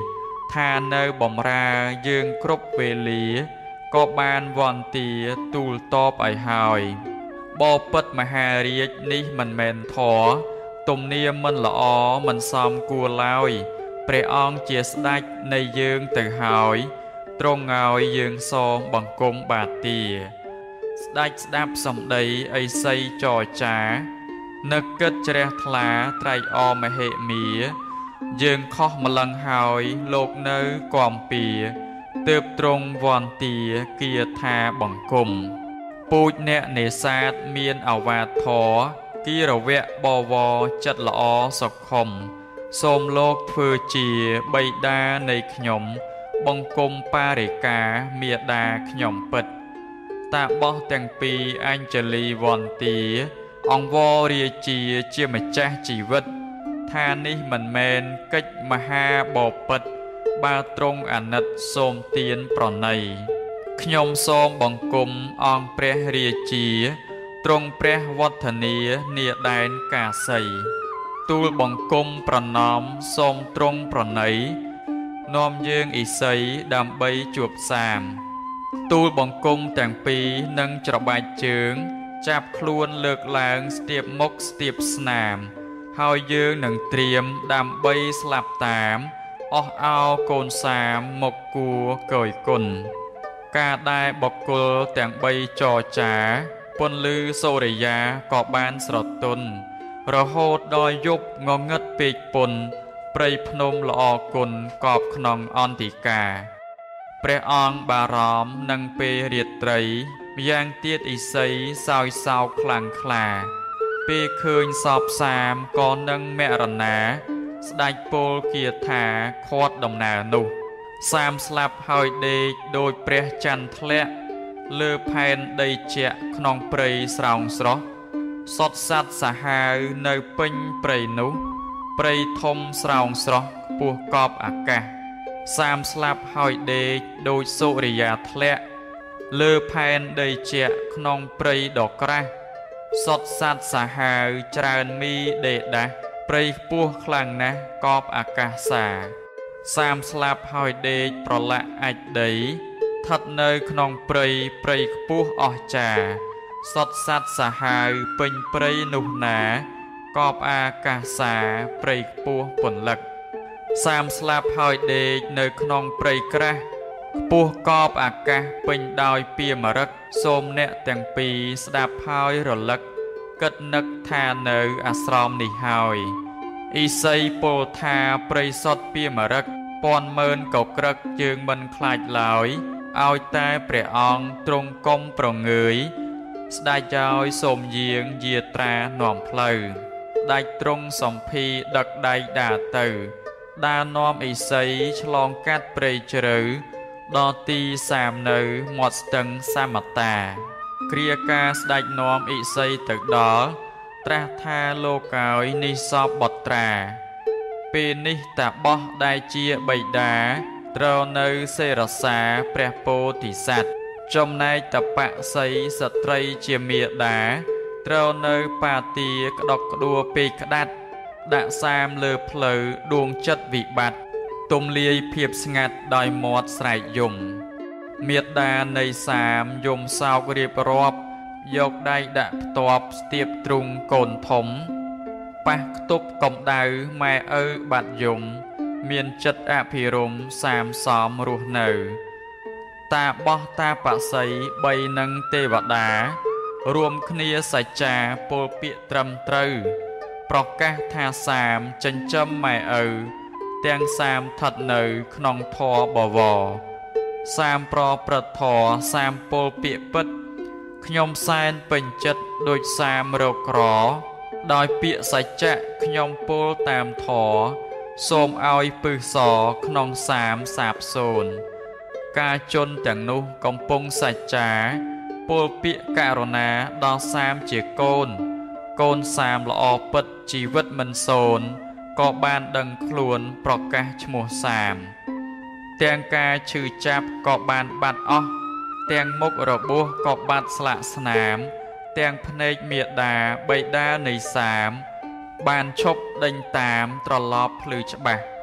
ថានៅបំរើយើងគ្រប់វេលាក៏បានវន្ទាទូលតបឲ្យហើយបបិទ្ធមហារាជនេះមិនមែនធរទំនៀមមិនល្អមិនសមគួរឡើយព្រះអង្គជាស្ដេចនៃយើងទៅហើយទ្រង់ឲ្យយើងសងបង្គំបាទាស្ដេចស្ដាប់សម្ដីឥសីចរចានឹកគិតជ្រះថ្លាត្រេកអរមហិមាយើងខុសម្លឹងហើយលោកនៅគំពីទើបទ្រង់វន្ទាគាថាបង្គំពូជអ្នកនេសាទមានអវាទធរគិរវៈបវរចិត្តល្អសុខុមសូមលោកធ្វើជាបិតានៃខ្ញុំបង្គំបារិកាមាតាខ្ញុំពិតតាបោះទាំងពីរអញ្ជលីវន្ទាអង្គវររាជាម្ចាស់ជីវិតថានេះមិនមែនកិច្ចមហាបពិតបើទ្រង់អាណិតសូមទានប្រណីខ្ញុំសូមបង្គំអង្គព្រះរាជាទ្រង់ព្រះវឌ្ឍនានាដែនកាសីទូលបង្គំប្រណម្យសូមទ្រង់ប្រណីនាំយើងឥសីដើម្បីជួបសាមទូលបង្គំទាំងពីរនឹងច្របាច់ជើងចាប់ខ្លួនលើកឡើងស្ទាបមុខស្ទាបស្នាមហើយយើងនឹងត្រៀមដើម្បីស្លាប់តាមអស់អោកូនសាមមកគួរកយគុណការដែលបុគ្គលទាំង3ចរចាពន្លឺសូរិយាក៏បានស្រទន់រហូតដល់យប់ងងឹតពេកពុនព្រៃភ្នំល្អគុណកប់ក្នុងអន្តិកាព្រះអង្គបារម្ភនឹងពេលរាត្រីម្យ៉ាងទៀតឥសីសោយសោកខ្លាំងក្លាពេលឃើញសពសាមក៏នឹងមរណាស្ដេចពោលគាថាខាត់ដំណើរនោះសាមស្លាប់ហើយដេកដោយព្រះច័ន្ទធ្លាក់លើផែនដីជាក់ក្នុងព្រៃស្រោងស្រស់សុទ្ធសត្វសាហាវនៅពេញព្រៃនោះព្រៃធំស្រោងស្រស់ខ្ពស់កប់អាកាសសាមស្លាប់ហើយដេកដោយសូរិយាធ្លាក់លើផែនដីជាក់ក្នុងព្រៃដ៏ក្រាស់សុទ្ធសត្វសាហាវច្រើនមីដេដាស់ព្រៃខ្ពស់ខ្លាំងណាស់កប់អាកាសសាមស្លាប់ហើយដេកប្រឡាក់អាចដីស្ថិតនៅក្នុងព្រៃខ្ពស់អស្ចារ្យសុទ្ធសត្វសាហាវពេញព្រៃនោះណាកប់អាកាសាព្រៃខ្ពស់ពន្លឹកសាមស្លាប់ហើយដេកនៅក្នុងព្រៃក្រាស់ខ្ពស់កប់អាកាសពេញដោយពាមរឹកសូមអ្នកទាំងពីរស្ដាប់ហើយរលឹកគិតនឹកថានៅអាស្រមនេះហើយឥសីពោលថាព្រៃសុទ្ធពាមរឹកពាន់ម៉ឺនកក្រឹកយើងមិនខ្លាចឡើយឲ្យតែព្រះអង្គទ្រង់កុំប្រងើយស្ដេចឲ្យសូមយាងយាត្រានាំផ្លូវស្ដេចទ្រង់សំភីដឹកដៃដើរទៅដើរនាំឥសីឆ្លងកាត់ព្រៃជ្រៅដល់ទីសាមនៅមាត់ស្ទឹងសាមតាគ្រាការស្ដេចនាំឥសីទៅដល់ត្រាស់ថាលោកឲ្យនេះសពបុត្រាពេលនេះតាបោះដែលជាបិតាត្រូវនៅសេរសាព្រះពោធិសត្វចំណែកតបក្សីស្ត្រីជាមាតាត្រូវនៅបាទាក្តុកក្តួលពេកក្តាត់ដាក់សាមលើផ្លូវដួងចិត្តវិបត្តិទំលាយភាពស្ងាត់ដោយមាត់ស្រែកយំមាតានៃសាមយំសោករៀបរាប់យកដៃដាក់ផ្ទាប់ស្ទាបទ្រូងកូនធំប៉ះខ្ទប់កំដៅម៉ែឪបាត់យំមានចិត្តអភិរមសាមសមរស់នៅតាបោះតាបក្សី3នឹងទេវតារួមគ្នាសច្ចាពោលពាក្យត្រឹមត្រូវប្រកាសថាសាមចិញ្ចឹមម៉ែឪទាំងសាមស្ថិតនៅក្នុងធម៌បវរសាមប្រព្រឹត្តធម៌សាមពោលពាក្យពិតខ្ញុំសែនពេញចិត្តដូចសាមរកក្រដោយពាក្យសច្ចៈខ្ញុំពោលតាមធម៌សូមឲ្យពឹសសក្នុងសាមសាបសូន្យការជន់ទាំងនោះកំពុងសច្ចាពោលពាក្យករុណាដល់សាមជាកូនសាមល្អពិតជីវិតមិនសូន្យក៏បានដឹងខ្លួនប្រកាសឈ្មោះសាមទាំងការឈឺចាប់ក៏បានបាត់អស់ទាំងមុខរបួសក៏បាត់ស្លាកស្នាមទាំងភ្នែកមាតាបិតានៃសាមបានឈប់ដេញតាមត្រឡប់ភ្លឺច្បាស់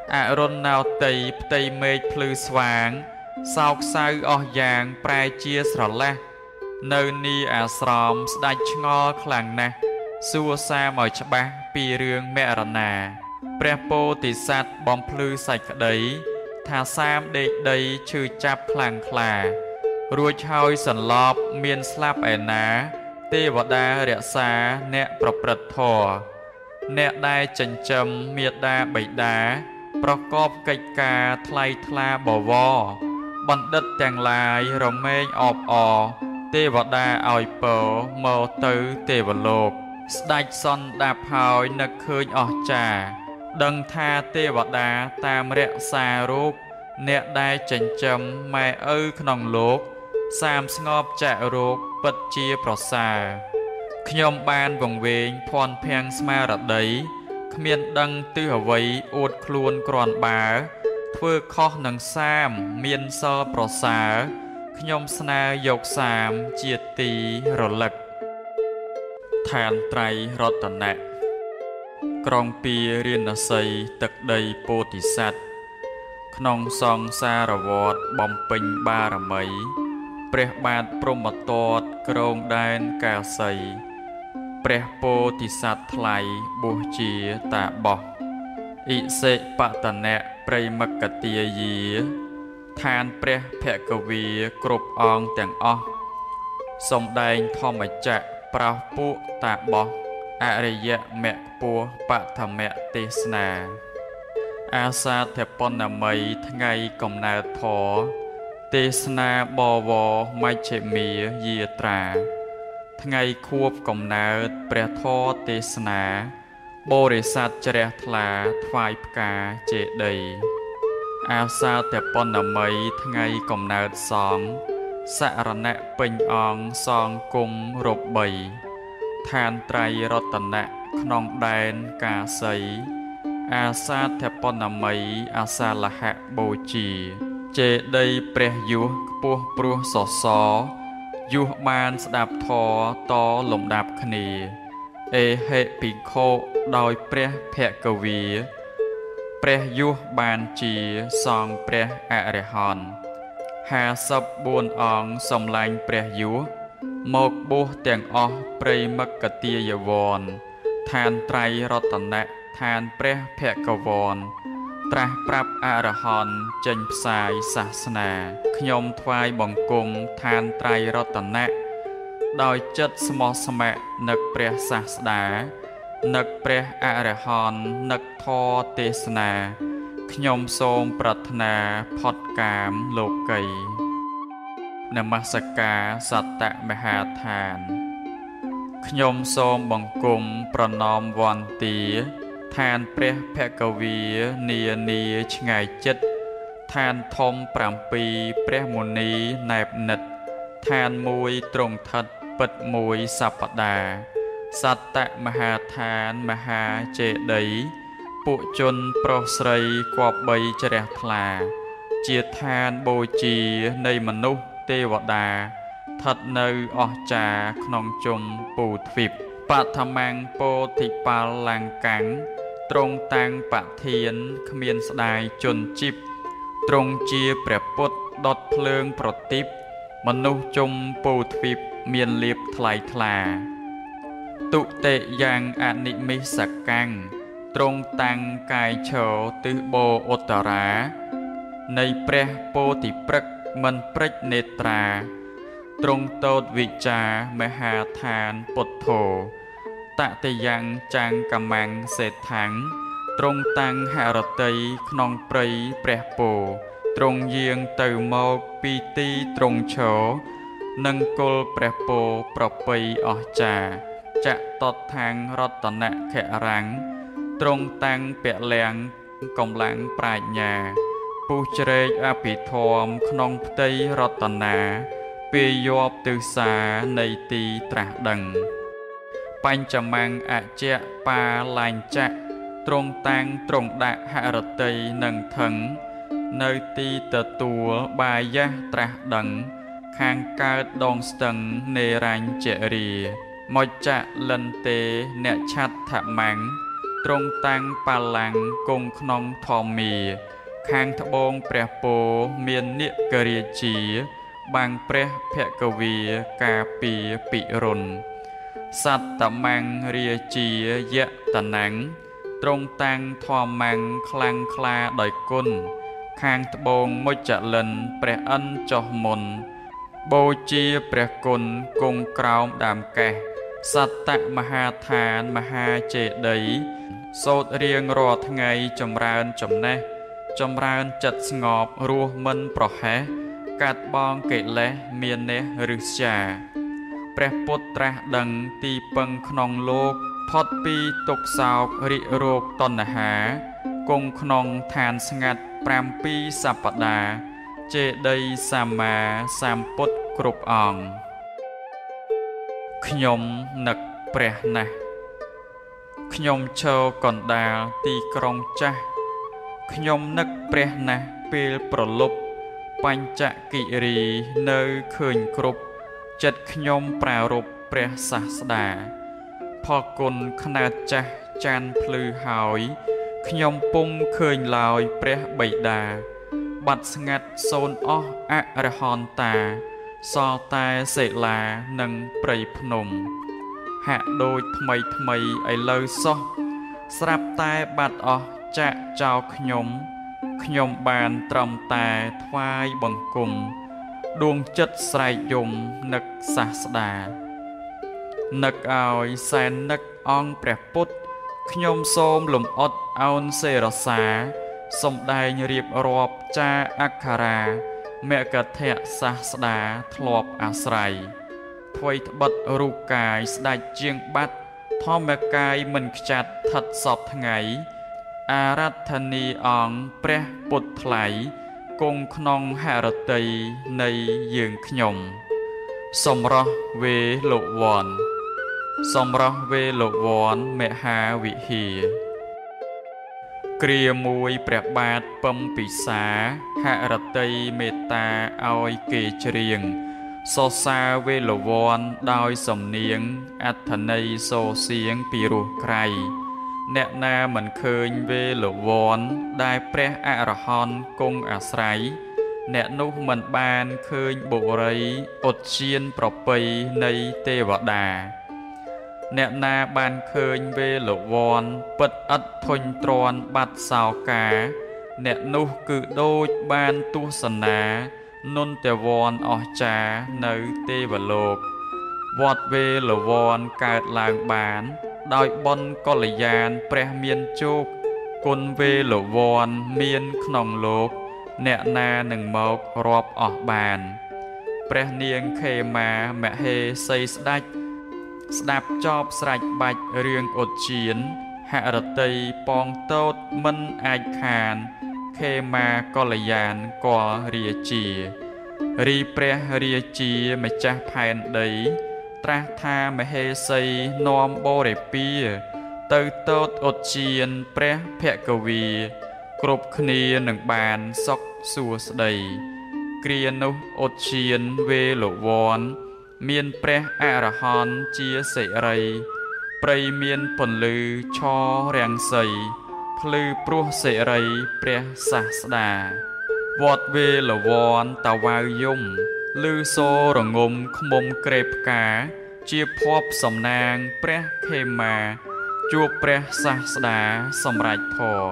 อรุณนาวตีផ្ទៃមេឃភ្លឺស្វាងសោកសៅអស់យ៉ាងប្រែជាស្រឡះនៅនីអាស្រមស្ដេចឆ្ងល់ខ្លាំងណាស់សួរសាមឲ្យច្បាស់ពីរឿងមរណាព្រះពោធិសត្វបំភ្លឺសេចក្តីថាសាមដេកដីឈឺចាប់ខ្លាំងក្លារួចហើយសន្លប់មានស្លាប់ឯណាទេវតារក្សាអ្នកប្រព្រឹត្តធម៌អ្នកដែលចិញ្ចឹមមាតាបិតាប្រកបកិច្ចការថ្លៃថ្លាបវរបណ្ឌិតទាំងឡាយរមែងអបអរទេវតាឲ្យពរមកទៅទេវលោកស្ដេចសន្តាប់ហើយនឹកឃើញអស្ចារ្យដឹងថាទេវតាតាមរក្សារូបអ្នកដែលចិញ្ចឹមម៉ែឪក្នុងលោកសាមស្ងប់ចាក់រោគពិតជាប្រសើរខ្ញុំបានវង្វេងភ័ន្តភាំងស្មារតីគ្មានដឹងទិសអ្វីអួតខ្លួនគ្រាន់បើធ្វើខុសនឹងសាមមានសល់ប្រសើរខ្ញុំស្នើយកសាមជាទីរលឹកឋានត្រៃរតនៈក្រុងពីរាណសីទឹកដីពោធិសត្វក្នុងសង្សារវដ្តបំពេញបារមីព្រះបាទព្រហ្មទត្តគ្រងដែនកាសីព្រះពោធិសត្វថ្លៃបួសជាតាបោះឥសិបតនៈព្រៃមកទាយាឋានព្រះភគវីគ្រប់អង្គទាំងអស់សំដែងធម្មចក្រប្រោសពួកតាបោះអរិយមគ្គពោះបឋមទេសនាអាសាធពនមីថ្ងៃកំណើតធរទេសនាបវរមជ្ឈិមាយាត្រាថ្ងៃខួបកំណើតព្រះធរទេសនាបរិស័ទជ្រះថ្លាថ្វាយផ្កាចេតិយអាសាធពនមីថ្ងៃកំណើតសង្ឃសរណៈពេញអង្គសងគុំរົບបីឋានត្រៃរតនៈក្នុងដែនកាសីអាសាធពនមីអាសាលហៈបូជាចេតិយព្រះយុះខ្ពស់ព្រោះសសរយុះបានស្ដាប់ធម៌តលំដាប់គ្នាអេហេភិក្ខុដោយព្រះភគវីព្រះយុះបានជាសង្ឃព្រះអរហន្ត54អង្គសំឡាញ់ព្រះយុះមកបួសទាំងអស់ព្រៃមកទាយវ័នឋានត្រៃរតនៈឋានព្រះភគវ័នត្រាស់ប្រាប់អរហន្តចេញផ្សាយសាសនាខ្ញុំថ្វាយបង្គំឋានត្រៃរតនៈដោយចិត្តស្មោះស្ម័គ្រនឹកព្រះសាស្តានឹកព្រះអរហន្តនឹកធម៌ទេសនាខ្ញុំសូមប្រាថ្នាផុតកាមលោកីនមស្ការសត្តមហាឋានខ្ញុំសូមបង្គំប្រណម្យវន្ទាឋានព្រះភគវីនានាឆ្ងាយចិត្តឋានធំ7ព្រះមុនីណែបនិតឋានមួយទ្រង់ឋិតពិតមួយសប្តាហ៍សត្តមហាឋានមហាចេតិយពួកជនប្រុសស្រីគប្បីជ្រះថ្លាជាឋានបូជានៃមនុស្សទេវតាស្ថិតនៅអស្ចារ្យក្នុងជុំពូទ្វីបបឋមង្គពោធិបាលលង្កាំងទ្រង់តាំងបធានគ្មានស្ដាយជន់ជីបទ្រង់ជាព្រះពុទ្ធដុតភ្លើងប្រទីបមនុស្សជុំពូទ្វីបមានលៀបថ្លៃថ្លាទុតិយ៉ាងអនិមិសកាំងទ្រង់តាំងកាយឈរទិសបូរឧត្តរានៃព្រះពោធិព្រឹក្សមិនព្រិចនេត្រាទ្រង់តោតវិចារមហាឋានពុទ្ធោតតិយ៉ាងចាំងកមាំងសេដ្ឋាំងទ្រង់តាំងហរតីក្នុងព្រៃព្រះពោទ្រង់យាងទៅមកពីទីទ្រង់ឈរនឹងគល់ព្រះពោប្រពៃអស្ចារ្យចតថាំងរតនខរាំងទ្រង់តាំងពលំកម្លាំងប្រាជ្ញាពុះជ្រែកអភិធម្មក្នុងផ្ទៃរតនាពេលយប់ទិសានៃទីត្រាស់ដឹងបញ្ចមង្គអជៈបាឡាញ់ចៈទ្រង់តាំងទ្រង់ដាក់ហរតីនឹងថឹងនៅទីទទួលបាយៈត្រាស់ដឹងខាងកើតដងស្ទឹងនេរញ្ជរាមុច្ចៈលិនទេអ្នកឆាត់ថមង្គตรงตังปาลังกงขนองทอมมีข้างทบงเปรโปเมียนเนกเรียจีบางเปรเพกวีกาปีปิรนสัตตมังเรียจีเยะตะนังตรงตังทอมังคลังคลาดอยกุนข้างทบงมจเลินเปรอันจอมนโบจีเปรกุลกงกราวดามแกสัตตมหาทานมหาเจดีย์โสดเรียงรอดไงจำรานจำแนจำรานจัดสงบรัวมันปรแหกัดบองเกลและเมียนเนรึชาเปรปุตระดังตีปังขนองโลกพอดปีตกสาวริโรคตอนหากงขนองทานสงัดปรามปีสัปปดาเจดีย์สามมาสามปุตกรุบอ่องขยมนักเปรนะขยมเชอก่อนดาตีกรองจ้าขยมนักเปรนะเปลปรลบปัญจกิรีเนยเขินกรุบจัดขยมปรารบเปรศาสดาพอกุลขนาดจ้าจานพลือหอยขยมปุ่มเขินลอยเปรใบดาบัดสงัดโซนอ้ออะระหอนตาซอตาเสลานังเปรยพนมหะโดยทำไมไอเลยซอสรับตาบัดอ้อจะเจ้าขยมบานตรมตาทวายบังกุมดวงจัดสายยมนักศาสดานักเอาแสนนักอ่องแปรปุตขยมโสมหลุมอดเอาเสรสาสมได้เรียบรอบจาอักขราแม่กะเทะศาสดาทลอบอาศัยถวยบัดรูกายสดายเจียงบัดทอมแม่กายมันจัดทัดสอบทั้งไงอารัธนีอ่องแปรปุตไหลกงขนองหารตีในยืงขยมสมรเวโลวอนสมรเวโลวอนเมหาวิหีเกลียมวยแปรบาดปมปิสาหารตีเมตตาเอาเกจเรียงโซซาเวโลวอนดอยสมเนียงอัธนัยโซเสียงปีรุไกรแนนาเหมือนเคยเวโลวอนได้แปรอรหอนกงอาศัยแนนุเหมือนบานเคยบุรีอดเชียนปรบไปในเทวดาแนนาบานเคยเวโลวอนปัดอัดทนตรอนบัดสาวกาแนนุคือโดยบานตุสนานนเตวอนออกจาในเทวโลกวอดเวโลวอนเกิดลางบานโดยบนกลยานแปรเมียนจุกกุนเวโลวอนเมียนขนองโลกแนนาหนึ่งมกรอบออกบานแปรเนียงเคมาแมเฮไซสดักสดับจอบสลัดบัดเรียงอดเฉียนหารตีปองโตดมันอาคารเคมากลยานก่อเรียจีรีเปรเรียจีไม่จะภายใดตราธาไม่เฮไซนอมโบเรปีเติโตดอดเฉียนเปรเพกวีกรบคณีหนึ่งบานซอกสัวสดเกรียนุอดเฉียนเวโลวอนเมียนเปรอรหอนเจียเสรัยปรเมียนผลลือชอแรงใสพลือปรุเสรัยเปรศาสดาวอดเวลวอนตะวายยมลือโซระงมขมมเกรบกาเจียพอบสำนางเปรเคมาจูเปรศาสดาสำรัยพอ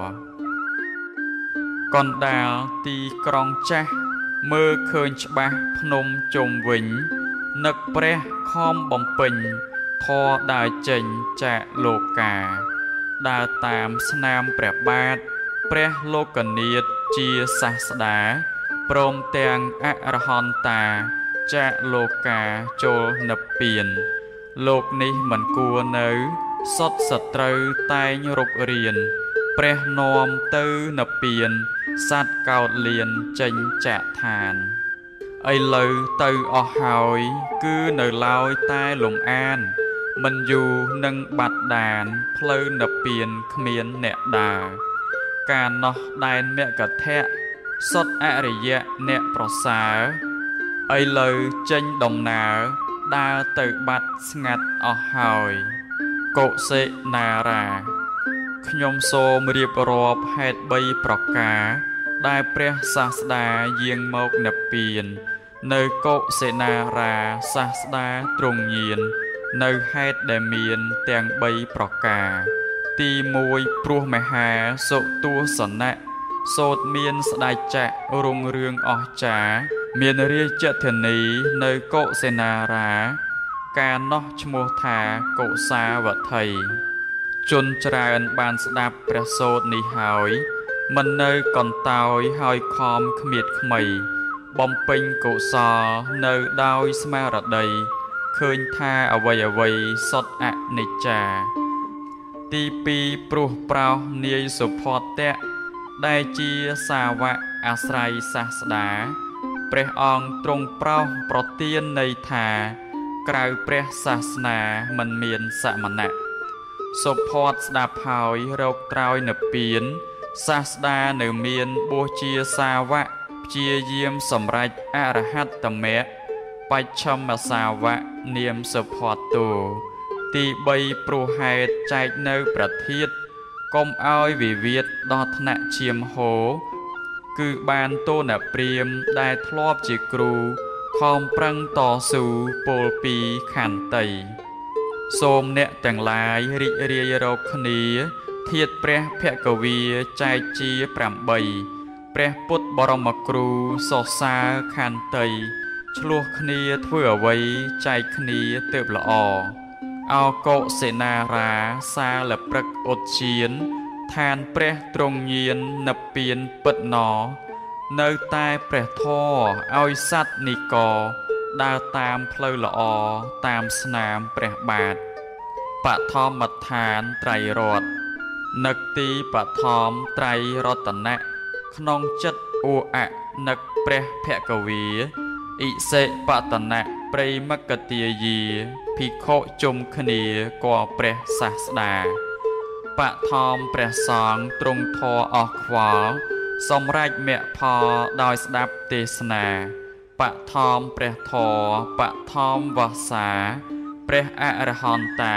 ก่อนดาวตีกรองจ้าเมื่อเคยฉบับพนมจมวิญนักเปรคอมบอมปิญทอได้เจงจะโลกาดาตามสนามแปรบาดเปรโลกเนียดเจียศาสดาปรมแตงอรหอนตาจะโลกาโจนเปลี่ยนโลกนี้เหมือนกัวเนื้อสดสตรูตายรบเรียนเปรนอมตื้อนเปลี่ยนสัตว์เก่าเลียนเจงจะทานไอเลยตืออหอยคือเนลอยใต้หลงอ่านมันอยู่นังบัดดานเพลินเปลี่ยนเขมียนเนดาการนอได้เมกะแทะสดอริยะเนปรสาไอเลยเจงดงนาดาตือบัดสงัดอหอยโกเสนาราខ្ញុំសូមរៀបរាប់ហេតុ3ប្រការដែលព្រះសាស្តាយាងមកនិព្វាននៅកុសិនារាសាស្តាទ្រង់ញៀននៅហេតុដែលមានទាំង3ប្រការទី1ព្រោះមហាសុទស្សនៈសូត្រមានស្ដេចចក្ររុងរឿងអស្ចារ្យមានរាជធានីនៅកុសិនារាកាលនោះឈ្មោះថាកុសាវត្ថីជនច្រើនបានស្ដាប់ព្រះសូត្រនេះហើយមិននៅកន្តើយហើយខំគ្មៀតខ្មៃបំពេញកុសលនៅដោយស្មារតីឃើញថាអ្វីសុទ្ធអនិច្ចាទី2ព្រោះប្រោសនាយសុផតៈដែលជាសាវកអាស្រ័យសាស្តាព្រះអង្គទ្រង់ប្រោសប្រទានន័យថាក្រៅព្រះសាសនាមិនមានសមណៈសុផតស្ដាប់ហើយរកត្រើយនិព្វានសាស្តានៅមានបួសជាសាវកព្យាយាមសម្រេចអរហត្តមគ្គបច្ឆមសាវកនាមសុផតតោទី3ព្រោះហេតុចែកនៅប្រធាតុកុំឲ្យវិវាទដល់ថ្នាក់ឈាមហូរគឺបានទោណព្រាមដែលធ្លាប់ជាគ្រូខំប្រឹងតស៊ូពោលពីខន្តីសូមអ្នកទាំងឡាយរីករាយរកគ្នាធាតុព្រះភគវីចែកជា8ព្រះពុទ្ធបរមគ្រូសរសើរខន្តីឆ្លោះគ្នាធ្វើអ្វីចែកគ្នាទើបល្អអោកុសេនារាសាលព្រឹកឧទ្យានឋានព្រះទ្រង់ញៀននិព្វានពិតណនៅតែព្រះធម៌ឲ្យសត្វនិកដើរតាមផ្លូវល្អតាមស្នាមព្រះបាទបឋមដ្ឋានត្រៃរតន៍នឹកទីបឋមត្រៃរតនៈក្នុងចិត្តអ៊ូអនឹកព្រះភគវីអិសេបតនៈព្រៃមកទាយាភិក្ខុជុំគ្នាគាល់ព្រះសាស្តាបឋមព្រះសង្ឃទ្រង់ធរអស់ខ្វល់សម្រេចមគ្គផលដោយស្ដាប់ទេសនាបឋមព្រះធម៌បឋមវស្សាព្រះអរហន្តា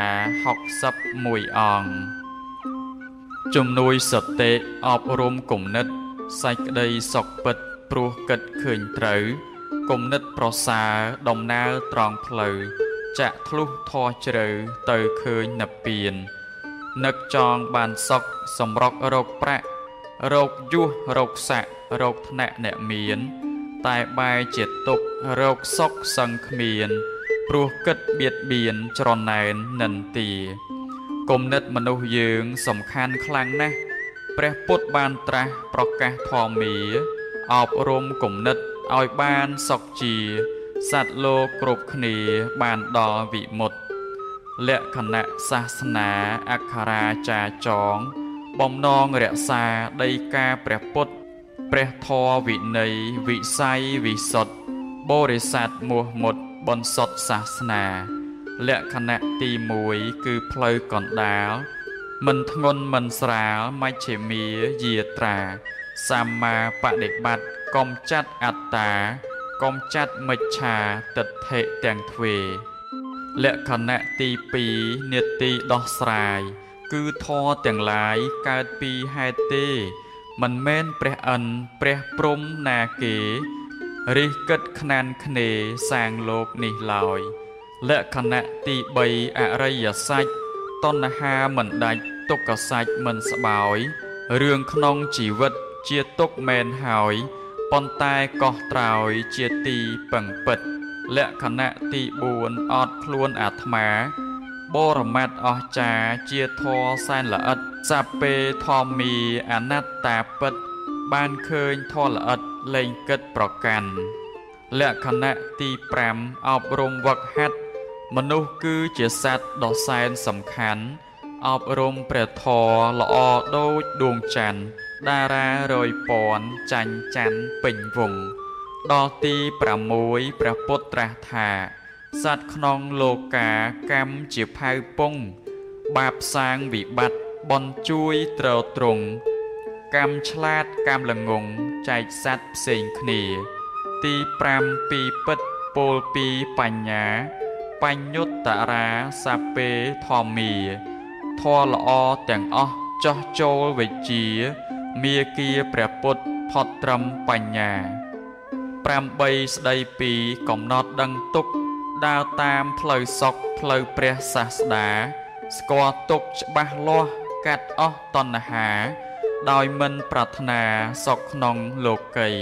61អង្គជំនួយសតិអប់រំគំនិតសេចក្តីសុខពិតព្រោះគិតឃើញត្រូវគំនិតប្រសើរដំណើរត្រង់ផ្លូវចាក់ធ្លុះធေါ်ជ្រៅទៅឃើញនិព្វាននឹកចង់បានសុខសម្រុករកប្រាក់រកយុះរកស័ក្តិរកថ្នាក់អ្នកមានតែបែរជាទុក្ខរកសុខសឹងគ្មានព្រោះគិតបៀតបៀនច្រណែននិន្ទាគំនិតមនុស្សយើងសំខាន់ខ្លាំងណាស់ព្រះពុទ្ធបានត្រាស់ប្រកាសធម្មាអប់រំគំនិតឲ្យបានសុខជាសត្វលោកគ្រប់គ្នាបានដល់វិមុតតិលក្ខណៈសាសនាអក្ខរាចារចងបំណងរក្សាដីកាព្រះពុទ្ធព្រះធម៌វិន័យវិស័យវិសុទ្ធបរិស័ទមោះមុតបន្សុទ្ធសាសនាលក្ខណៈទី1គឺផ្លូវកណ្ដាលមិនធ្ងន់មិនស្រាលមជ្ឈិមាយាត្រាសម្មាបដិបត្តិកុំចាត់អត្តាកុំចាត់មិច្ឆាទិដ្ឋិទាំងទ្វេលក្ខណៈទី2នេតិដោះស្រាយគឺធម៌ទាំងឡាយកើតពីហេតុទេមិនមែនព្រះអិនព្រះព្រំណាគេរិះគិតខ្នានខ្នេសាងលោកនេះឡើយលក្ខណៈទី3អរិយសច្ចតណ្ហាមិនដាច់ទុក្ខសច្ចមិនស្បើយរឿងក្នុងជីវិតជាទុក្ខមែនហើយប៉ុន្តែកោះត្រោយជាទីពឹងពិតលក្ខណៈទី4អត់ខ្លួនអាត្មាបរមត្តអស្ចារ្យជាធម៌សែនល្អិតសព្ពេធម្មីអនត្តាពិតបានឃើញធម៌ល្អិតលែងគិតប្រកាន់លក្ខណៈទី5អប់រំវឹកហាត់មនុស្សគឺជាសត្វដ៏សែនសំខាន់អប់រំព្រះធម៌ល្អដូចដួងច័ន្ទតារារយពាន់ចាញ់ច័ន្ទពេញវង្សដល់ទី6ព្រះពុទ្ធត្រាស់ថាសត្វក្នុងលោកាកម្មជាផៅពងបាបសាងវិបត្តិបន់ជួយត្រត្រង់កម្មឆ្លាតកម្មល្ងងចែកសត្វផ្សេងគ្នាទី5ពីពិតពោលពីបញ្ញាបញ្ញុត្តរាសពេធម្មាធម៌ល្អទាំងអស់ចោះចូលវិជ្ជាមាគាព្រះពុទ្ធផុតត្រឹមបញ្ញា8ស្ដីពីកំណត់ដឹងទុកដើរតាមផ្លូវសុខផ្លូវព្រះសាស្តាស្គាល់ទុកច្បាស់លាស់កាត់អស់តណ្ហាដោយមិនប្រាថ្នាសុខក្នុងលោកី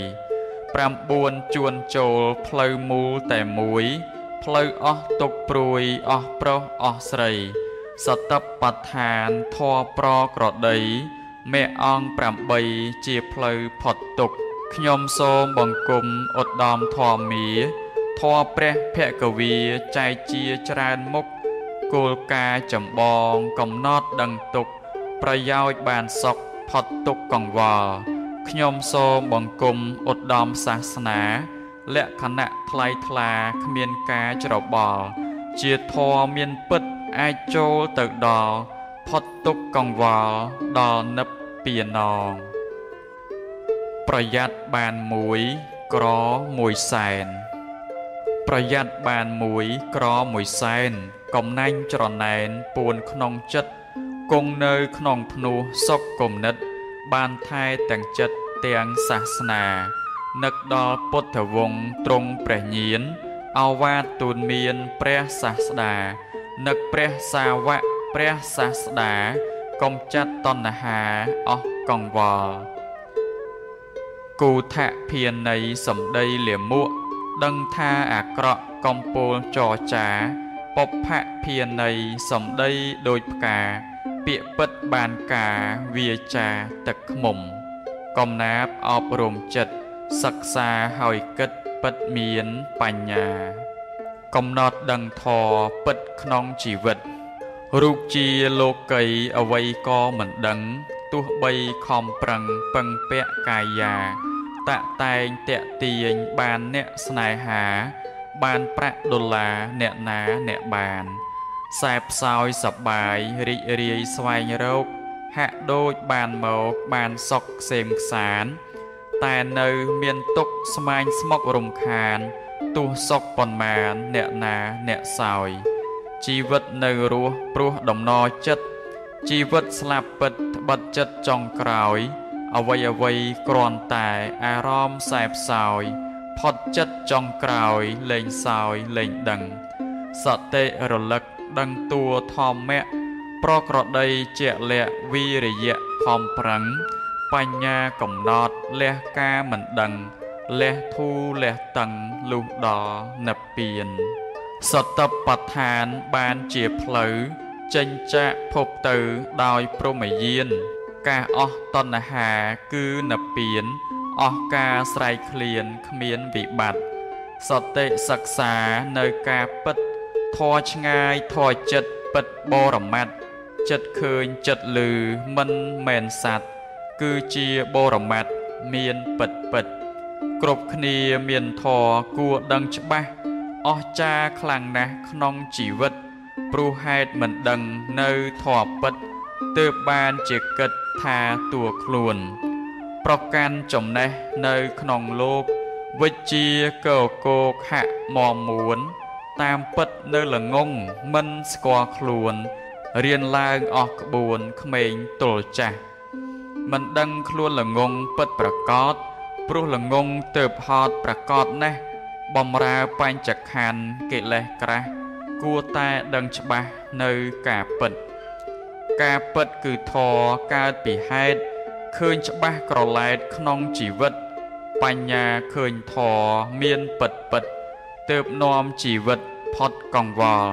9ជួនចូលផ្លូវមូលតែមួយផ្លូវអស់ទុកព្រួយអស់ប្រុសអស់ស្រីសតបដ្ឋានធរប្រក្រដីមេអង្គ8ជាផ្លូវផុតទុកខ្ញុំសូមបង្គំឧត្តមធម្មាធម៌ព្រះភគវីចែកជាច្រើនមុខគោលការណ៍ចម្បងកំណត់ដឹងទុកប្រយោជន៍បានសុខផុតទុកកង្វល់ខ្ញុំសូមបង្គំឧត្តមសាសនាលក្ខណៈថ្លៃថ្លាគ្មានការច្របល់ជាធម៌មានពិតអាចចូលទៅដល់ផុតទុកកង្វល់ដល់និព្វានងប្រយ័ត្នបានមួយក្រមួយសែនប្រយ័ត្នបានមួយក្រមួយសែនកំណាញ់ច្រណែនពួនក្នុងចិត្តគង់នៅក្នុងភ្នោះសុខគំនិតបានថែទាំងចិត្តទាំងសាសនានឹកដល់ពុទ្ធវង្សទ្រង់ព្រះញាណឱវាទទូនមានព្រះសាស្តានឹកព្រះសាវកព្រះសាស្តាកំចាត់តណ្ហាអស់កង្វល់គូថភាន័យសំដីលាមកដឹងថាអាក្រក់កំពូលចរចាបុព្វភាន័យសំដីដូចផ្កាពាក្យពិតបានការវាចាទឹកខ្មុំកំណាបអប់រំចិត្តសិក្សាហើយគិតពិតមានបញ្ញាកំណត់ដឹងធម៌ពិតក្នុងជីវិតរូបជាលោកីអ្វីក៏មិនដឹងទោះបីខំប្រឹងពឹងពាក់កាយាតាក់តែងតាក់ទាញបានអ្នកស្នេហាបានប្រាក់ដុល្លារអ្នកណាអ្នកបានសែបសោយសប្បាយរីករាយស្វែងរកហាក់ដូចបានមកបានសុខក្សេមក្សានតែនៅមានទុក្ខស្មាញស្មុករំខានទោះសុខប៉ុន្មានអ្នកណាអ្នកសោយជីវិតនៅរស់ព្រោះដំណរចិត្តជីវិតស្លាប់ពិតត្បិតចិត្តចុងក្រោយអ្វីអ្វីគ្រាន់តែអារម្មណ៍សែបសោយផុតចិត្តចុងក្រោយលែងសោយលែងដឹងសតិរលឹកដឹងតួធម្មៈប្រក្រតីជាលៈវីរិយៈខំប្រឹងបញ្ញាកំណត់លះការមិនដឹងលះធូរលះតឹងលុះដល់និព្វានសតបដ្ឋានបានជាផ្លូវចេញចាកភពទៅដោយព្រហ្មយានការអស់តណ្ហាគឺនិព្វានអស់ការស្រែកឃ្លានគ្មានវិបត្តិសតិសិក្សានៅការពិតធម៌ឆ្ងាយធម៌ចិត្តពិតបរមត្តចិត្តឃើញចិត្តឮមិនមែនសត្វគឺជាបរមត្តមានពិតពិតគ្រប់គ្នាមានធម៌គួរដឹងច្បាស់អស្ចារ្យខ្លាំងណាស់ក្នុងជីវិតព្រោះហេតុមិនដឹងនៅធម៌ពិតទើបបានជាគិតថាតួខ្លួនប្រកាន់ចំណេះនៅក្នុងលោកវិជ្ជាកកោកហៈមមួនតាមពិតនៅល្ងងមិនស្គាល់ខ្លួនរៀនឡើងអស់ក្បួនក្មេងទល់ចាស់មិនដឹងខ្លួនល្ងងពិតប្រកបព្រោះល្ងងទើបហត់ប្រកបណាស់បំរើបញ្ចខណ្ឌកិលេសក្រាស់គួរតែដឹងច្បាស់នៅការពិតការពិតគឺធម៌កើតពីហេតុឃើញច្បាស់ក្រឡែតក្នុងជីវិតបញ្ញាឃើញធម៌មានពិតពិតទើបនាំជីវិតផុតកង្វល់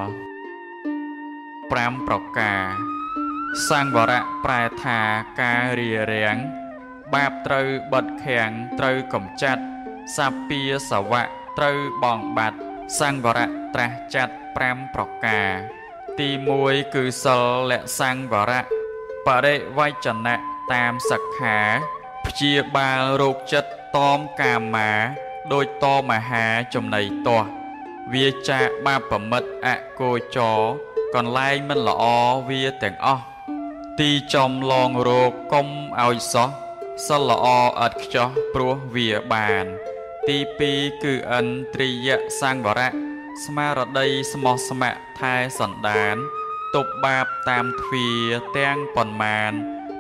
5ប្រការសង្វរៈប្រែថាការរារាំងបាបត្រូវបិទខាំងត្រូវកំចាត់សាពាសវៈត្រូវបងបាត់សង្វរៈត្រាស់ចាត់5ប្រការទី1គឺសិលលៈសង្វរៈបរិវចនៈតាមសិក្ខាព្យាបាលរោគចិត្តតមកាមាដោយតមហាចំណីទាស់វាចាបាបប្រមិតអកោចរកន្លែងមិនល្អវាទាំងអស់ទីចំឡងរោគកុំឲ្យសោះសិលល្អឥតខ្ចោះព្រោះវាបានទី2គឺឥន្ទ្រិយសង្វរៈស្មារតីស្មោះស្ម័គ្រថែសន្តានទប់បាបតាមទ្វាទាំងប៉ុន្មាន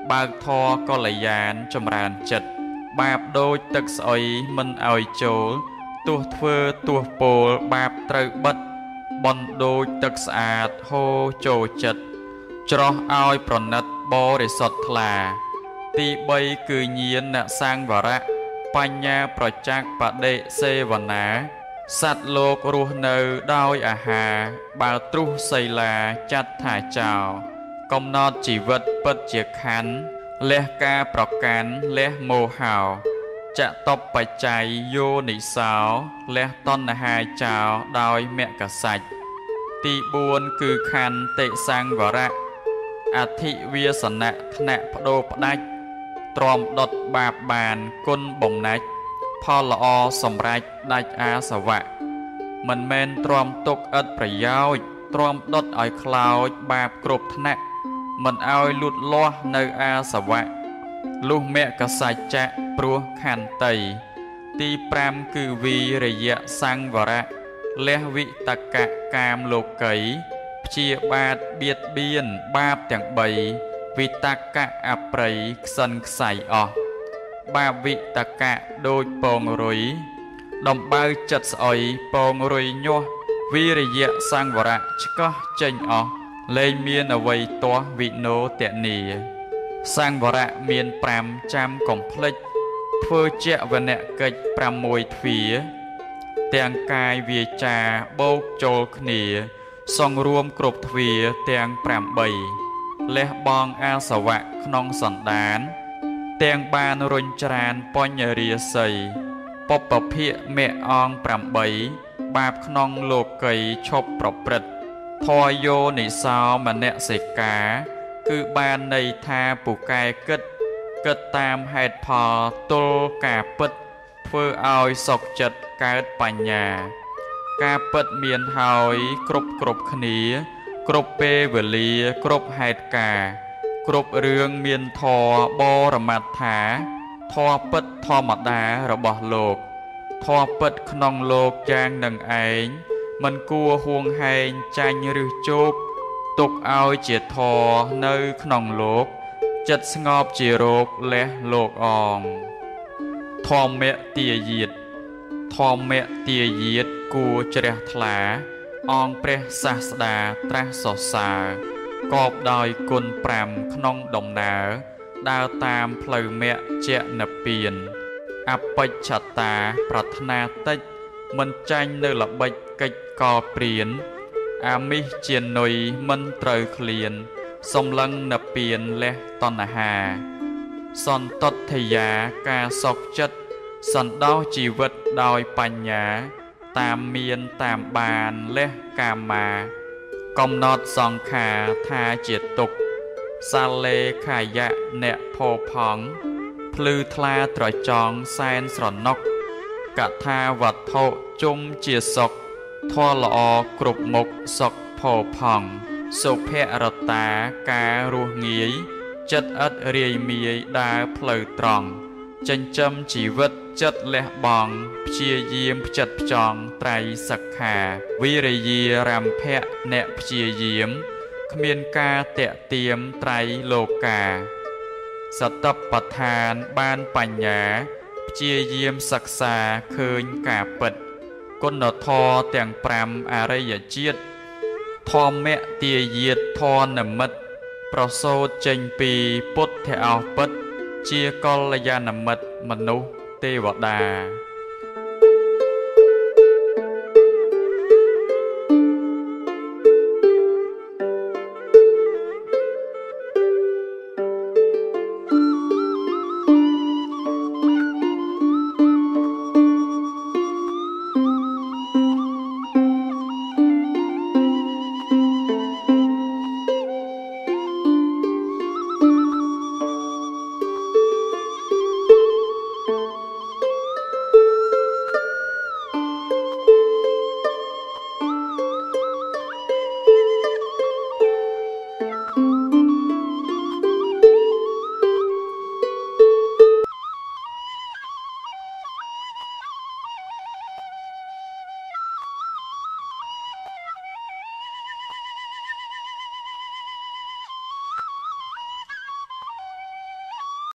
បើកធរកល្យានចម្រើនចិត្តបាបដូចទឹកស្អុយមិនឲ្យចូលទោះធ្វើទោះពោលបាបត្រូវបិទបន់ដូចទឹកស្អាតហូរចូលចិត្តច្រោះឲ្យប្រណិតបរិសុទ្ធថ្លាទី3គឺញាណសង្វរៈបញ្ញាប្រจักษ์បដិសេវនាសត្វលោករស់នៅដោយអាហារបើទ្រុះសីលាចាត់ថាចោលកំណត់ជីវិតពិតជាខណ្ឌលះការប្រកាន់លះមោហោចតបបច្ច័យយោនិសោលះតណ្ហាចោលដោយមគ្គសច្ចទី4គឺខន្តិសង្វរៈអធិវាសនៈថ្នាក់បដូរផ្ដាច់ទ្រាំដុតបាបបានគុណបំណាច់ផលល្អសម្រេចដាច់អាសវៈមិនមែនទ្រាំទុកឥតប្រយោជន៍ទ្រាំដុតឲ្យខ្លោចបាបគ្រប់ថ្នាក់មិនឲ្យលូតលាស់នៅអាសវៈលុះមគ្គសច្ចៈព្រោះខន្តីទី5គឺវីរយៈសង្វរៈលះវិតកៈកាមលោកីព្យាបាទបៀតបៀនបាបទាំង3វិតកៈអប្រិយក្សិនខ្សៃអស់បាបវិតកៈដូចពងរុយដំបៅចិត្តស្អុយពងរុយញាស់វីរយៈសង្វរៈឆ្កោះចេញអស់លែងមានអវ័យទាស់វិណោទនីសង្វរៈមាន5ចាំកំភ្លេចធ្វើជាវនកិច្ច6ទ្វាទាំងកាយវាចាបូកចូលគ្នាសង្រួមគ្រប់ទ្វាទាំង8លះបង់អាសវៈក្នុងសន្តានទាំងបានរុញច្រានបញ្ញរាសីពពភិមៈអង្គ8បាបក្នុងលោកីឈប់ប្រព្រឹត្តធរយោនិសោមនសិកាគឺបានន័យថាពូកែគិតតាមហេតុផលទល់ការពិតធ្វើឲ្យសុខចិត្តកើតបញ្ញាការពិតមានហើយគ្រប់គ្នាគ្រប់ពេលវេលាគ្រប់ហេតុការគ្រប់រឿងមានធម៌បរមត្ថាធម៌ពិតធម្មតារបស់លោកធម៌ពិតក្នុងលោកយ៉ាងនឹងឯងមិនគួរហួងហែងចាញ់ឬជោគទុកឲ្យជាធម៌នៅក្នុងលោកចិត្តស្ងប់ជារោគលះលោកអងធម្មទាយាតធម្មទាយាតគួរជ្រះថ្លាអង្គព្រះសាស្តាត្រាស់សរសើរកបដោយគុណ5ក្នុងដំណើរដើរតាមផ្លូវមគ្គជានិព្វានអបិច្ឆតាប្រាថ្នាតិចមិនចាញ់នៅល្បិចកិច្ចកព្រានអាមិសជានុយមិនត្រូវឃ្លានសំឡឹងនិព្វានលះតណ្ហាសន្តតយាការសុខចិត្តសន្តោសជីវិតដោយបញ្ញាតាមមានតាមបានលះកាមាកំណត់សង្ខារថាជាទុក្ខសាលេខាយៈអ្នកផោផង់ភ្លឺថ្លាត្រចង់សែនស្រណុកកថាវត្ថុជុំជាសុខធម៌ល្អគ្រប់មុខសុខផោផង់សុភរតាការរស់ងាយចិត្តឥតរាយមាយដើរផ្លូវត្រង់ចិញ្ចឹមជីវិតចិត្តលះបង់ព្យាយាមផ្ចិតផ្ចង់ត្រៃសិក្ខាវិរិយារម្ភៈអ្នកព្យាយាមគ្មានការតាក់ទាមត្រៃលោកាសតបដ្ឋានបានបញ្ញាព្យាយាមសិក្សាឃើញការពិតគុណធម៌ទាំង5អរិយជាតិធម្មទាយាតធននិមិត្តប្រសូតចេញពីពុទ្ធអោពិតជាកល្យាណមិត្តមនុស្សទេវតា